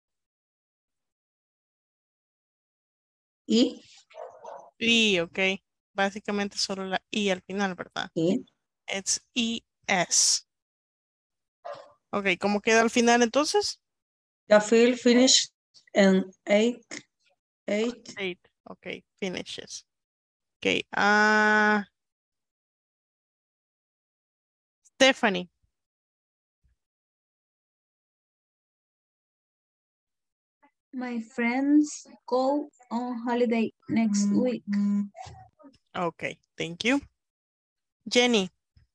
Y. Y, ok. Básicamente solo la I al final, ¿verdad? Sí. It's E S. Ok, ¿cómo queda al final entonces? The field finish and eight. Eight. Eight. Ok, finishes. Ok. Ah. Stephanie. My friends go on holiday next week. Ok, thank you. Jenny.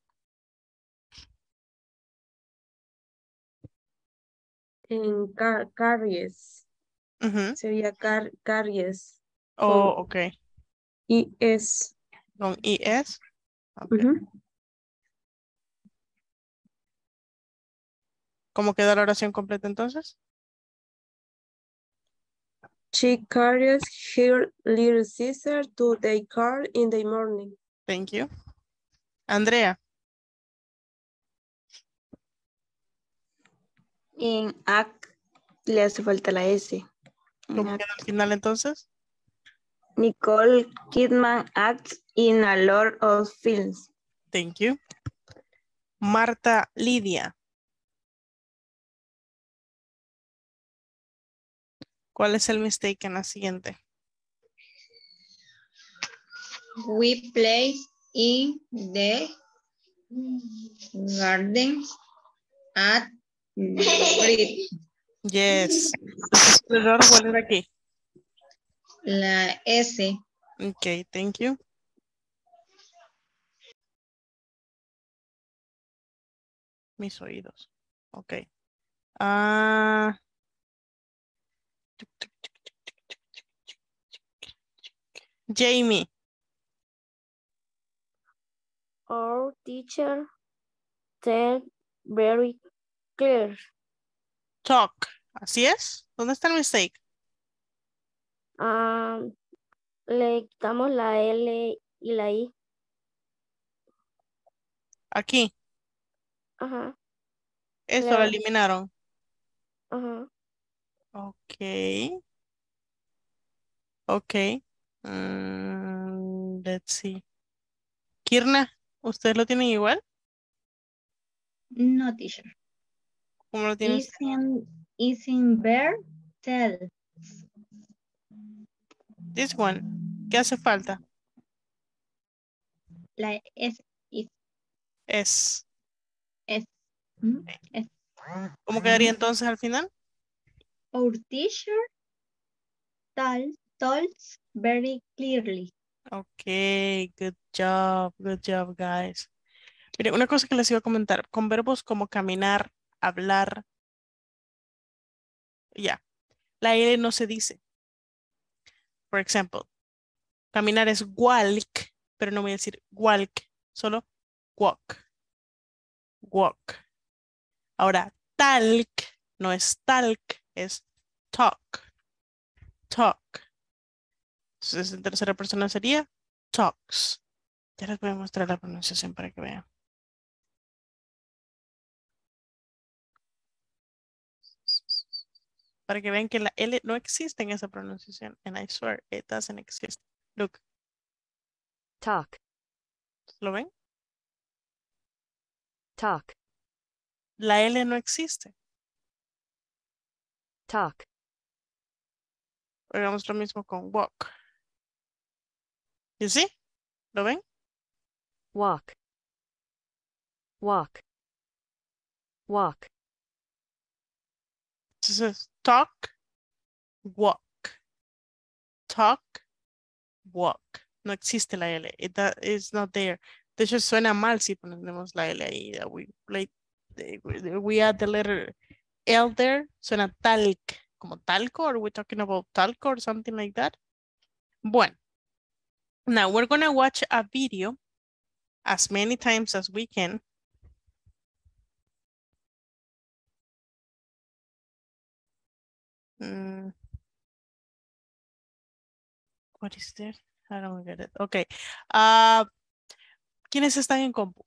En car carries. Uh-huh. Sería car carries. Oh, ok. Y es. Con E S. Okay. Uh-huh. ¿Cómo queda la oración completa entonces? She carries her little sister to the car in the morning. Thank you. Andrea. En act le hace falta la S. ¿Cómo queda al final entonces? Nicole Kidman acts in a lot of films. Thank you. Marta Lidia. ¿Cuál es el mistake en la siguiente? We play in the garden at night. Yes. Entonces, el error, ¿cuál era aquí? La S. Ok, thank you. Mis oídos. Ok. Ah. Jamie. Our teacher said very clear. Talk. ¿Así es? ¿Dónde está el mistake? Um, le quitamos la L y la I. Aquí. Ajá. Eso La- lo eliminaron. Ajá. Ok. Ok. Mm, let's see. Kirna, ¿ustedes lo tienen igual? No, teacher. ¿Cómo lo tienen? Is in, is in bear Tell. This one. ¿Qué hace falta? La S. Is. Es. S. Mm, S. ¿Cómo quedaría entonces al final? Our teacher tells, tells very clearly. Ok, good job, good job, guys. Mire, una cosa que les iba a comentar, con verbos como caminar, hablar, ya, la L no se dice. Por ejemplo, caminar es walk, pero no voy a decir walk, solo walk, walk. Ahora, talk no es talk, es talk, talk. Entonces, en tercera persona sería talks. Ya les voy a mostrar la pronunciación para que vean. Para que vean que la L no existe en esa pronunciación. And I swear, it doesn't exist. Look. Talk, ¿Lo ven? talk, La L no existe. talk, Hagamos lo mismo con walk. ¿Y sí? ¿Lo ven? walk, walk, walk, Entonces, talk, walk. Talk, walk. No existe la L. It do- it's not there. De hecho, suena mal si ponemos la L ahí. that We, like, the- we we add the letter L there. Suena talc. Como talco. Or we talking about talco or something like that? Bueno. Now we're going to watch a video as many times as we can. Mm. What is there? I don't get it. Okay. Uh, ¿Quiénes están en compu?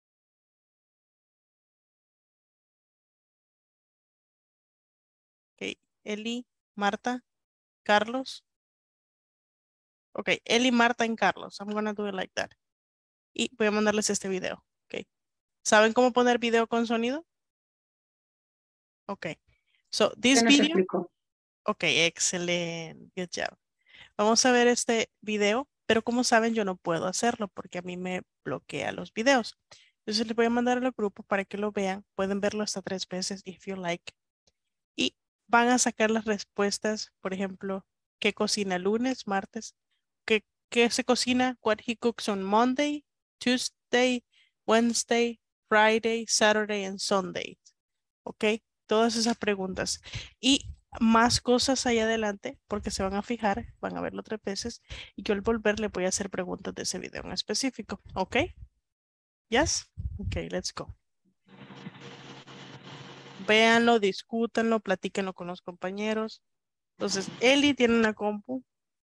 Okay. Eli, Marta, Carlos. Okay. Eli, Marta y Carlos. I'm gonna do it like that. Y voy a mandarles este video. Okay. ¿Saben cómo poner video con sonido? Okay. So this ¿Qué nos video. explicó? Okay, excelente. Good job. Vamos a ver este video, pero como saben yo no puedo hacerlo porque a mí me bloquea los videos. Entonces les voy a mandar al grupo para que lo vean. Pueden verlo hasta tres veces if you like. Y van a sacar las respuestas, por ejemplo, ¿qué cocina lunes, martes? ¿Qué, qué se cocina? What he cooks on Monday, Tuesday, Wednesday, Friday, Saturday and Sunday. ¿Ok? Todas esas preguntas. Y más cosas ahí adelante, porque se van a fijar, van a verlo tres veces, y yo al volver le voy a hacer preguntas de ese video en específico. ¿Ok? Yes? Ok, let's go. Véanlo, discútanlo, platíquenlo con los compañeros. Entonces, Eli tiene una compu.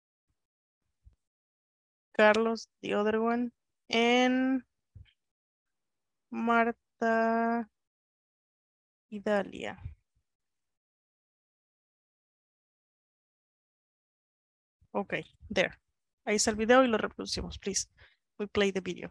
Carlos, the other one. And Marta y Dalia. Ok, there. Ahí está el video y lo reproducimos, please. We play the video.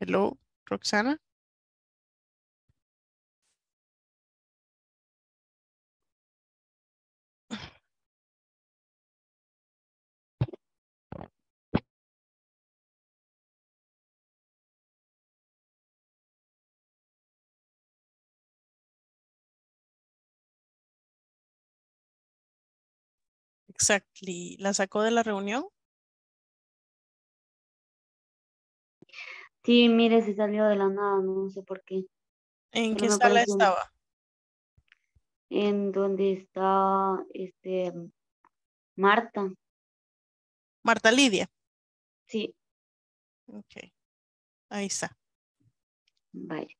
Hello, Roxana. Exactly. ¿La sacó de la reunión? Sí, mire, se salió de la nada, no sé por qué. ¿En Solo qué me sala apareció estaba? en donde está este Marta. Marta Lidia. Sí, Ok. Ahí está. vaya.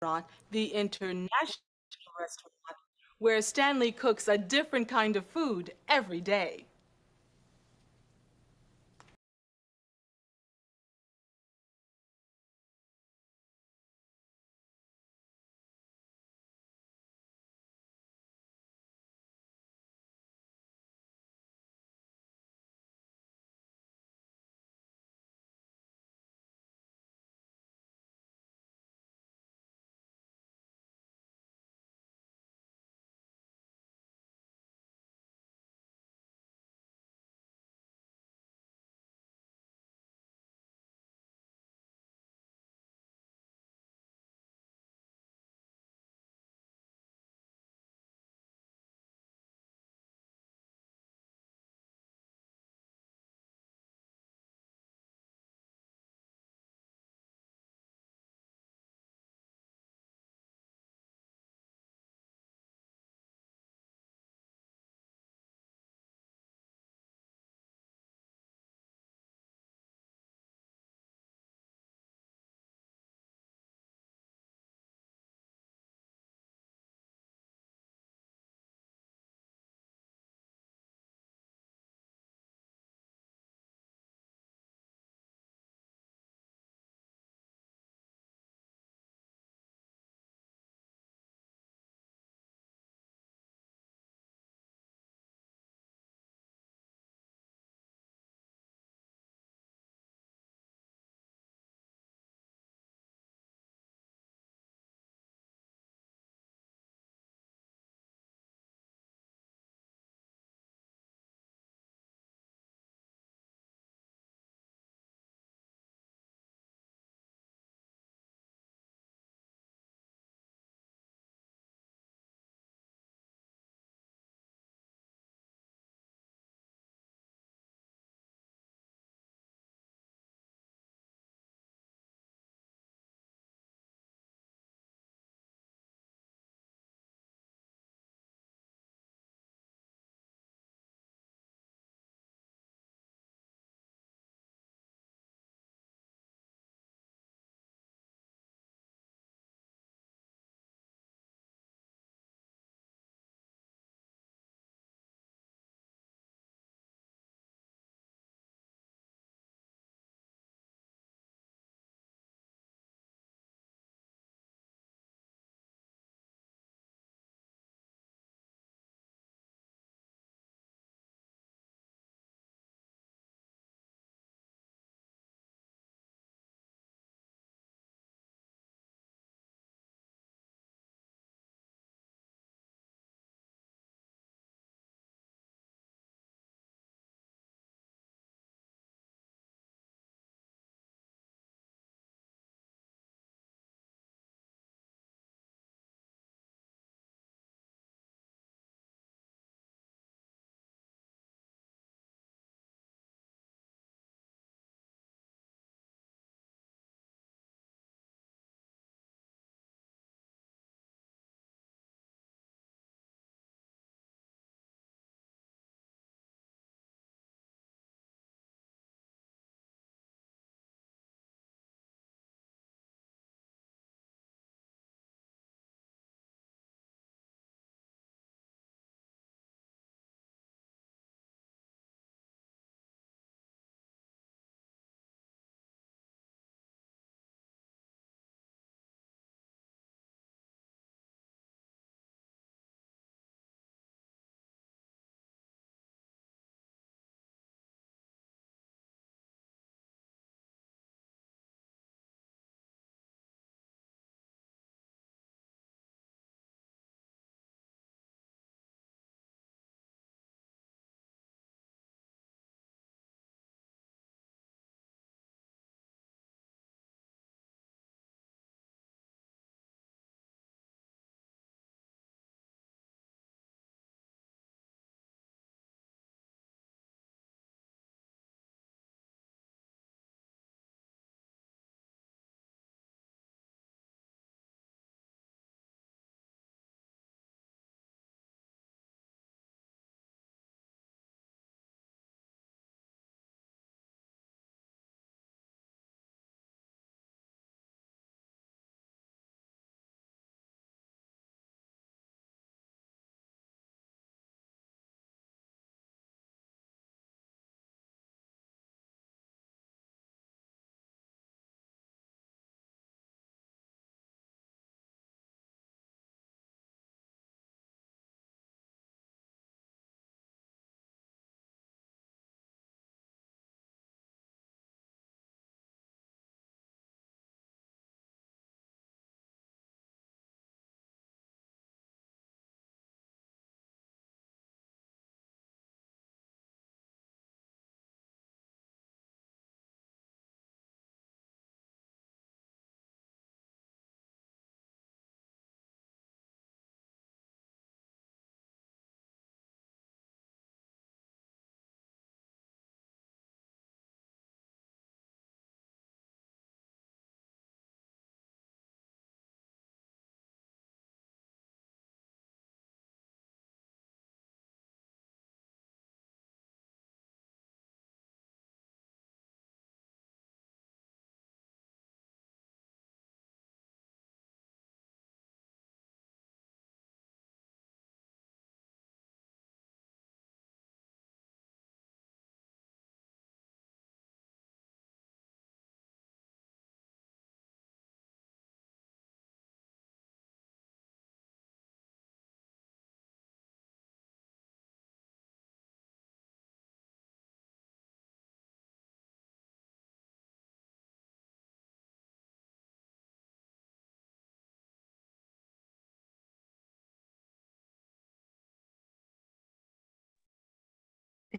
restaurant, the International Restaurant, where Stanley cooks a different kind of food every day.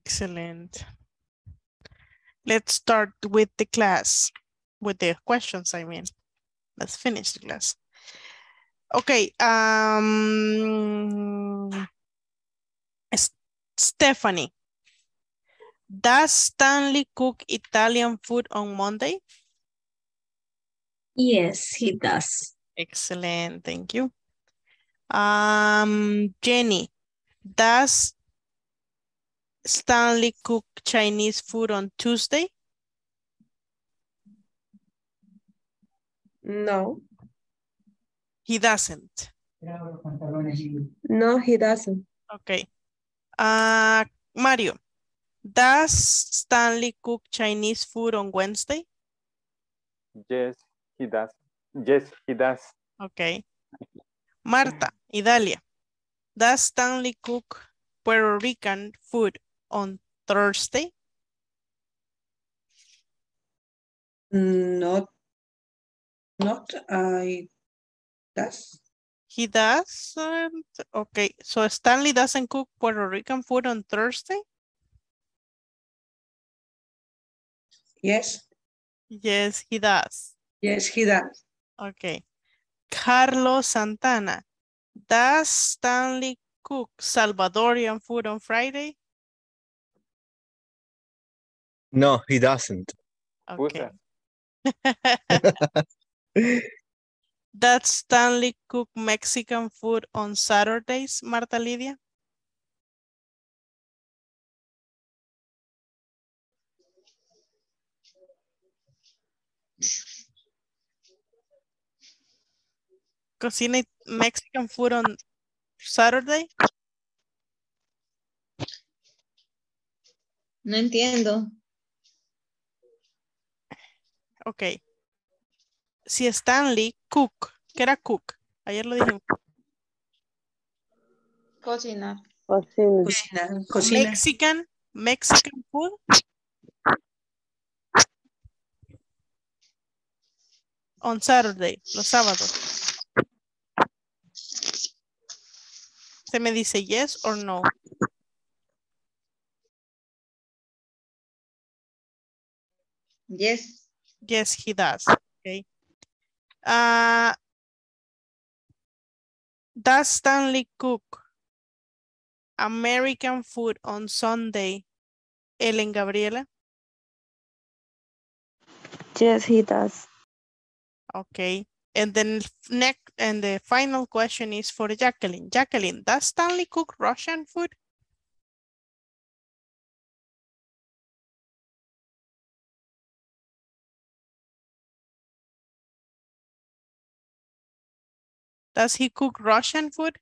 Excellent. Let's start with the class, with the questions, I mean. Let's finish the class. Okay. Um, Stephanie, does Stanley cook Italian food on Monday? Yes, he does. Excellent, thank you. Um, Jenny, does Stanley cook Chinese food on Tuesday? No. He doesn't. No, he doesn't. Okay. Uh, Mario, does Stanley cook Chinese food on Wednesday? Yes, he does. Yes, he does. Okay. Marta, Idalia, does Stanley cook Puerto Rican food on Thursday? Not, not, I, does. He doesn't. Okay, so Stanley doesn't cook Puerto Rican food on Thursday? Yes. Yes, he does. Yes, he does. Okay. Carlos Santana, does Stanley cook Salvadorian food on Friday? No, he doesn't. Okay. Does Stanley cook Mexican food on Saturdays, Marta Lidia? Cocina Mexican food on Saturday? No entiendo. Ok. Si Stanley cook, ¿qué era cook? Ayer lo dijimos. Cocinar. Cocina. Cocina. Mexican, Mexican food. On Saturday, los sábados. Se me dice yes or no. Yes. Yes, he does. Okay. Uh, does Stanley cook American food on Sunday, Ellen Gabriela? Yes, he does. Okay. And then next, and the final question is for Jacqueline. Jacqueline, does Stanley cook Russian food? Does he cook Russian food?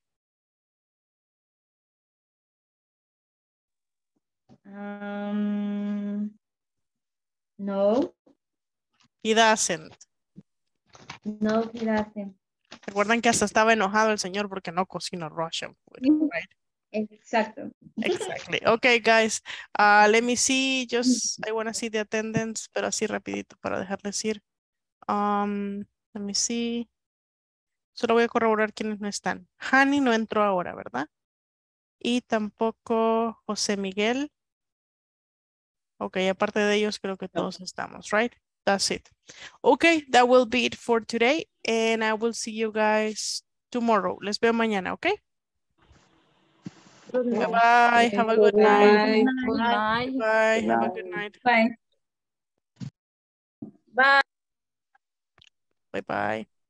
Um, no, He doesn't. no, he doesn't. Recuerdan que hasta estaba enojado el señor porque no cocina Russian food, right? Exacto. Exactly. Okay, guys. Uh, let me see. Just, I want to see the attendance, pero así rapidito para dejarles ir. Um, let me see. Solo voy a corroborar quiénes no están. Hani no entró ahora, ¿verdad? Y tampoco José Miguel. Ok, aparte de ellos creo que todos estamos, right? That's it. Okay, that will be it for today. And I will see you guys tomorrow. Les veo mañana, okay? Bye-bye. Have a good night. Good night. Bye. Have a good night. Bye. Bye-bye.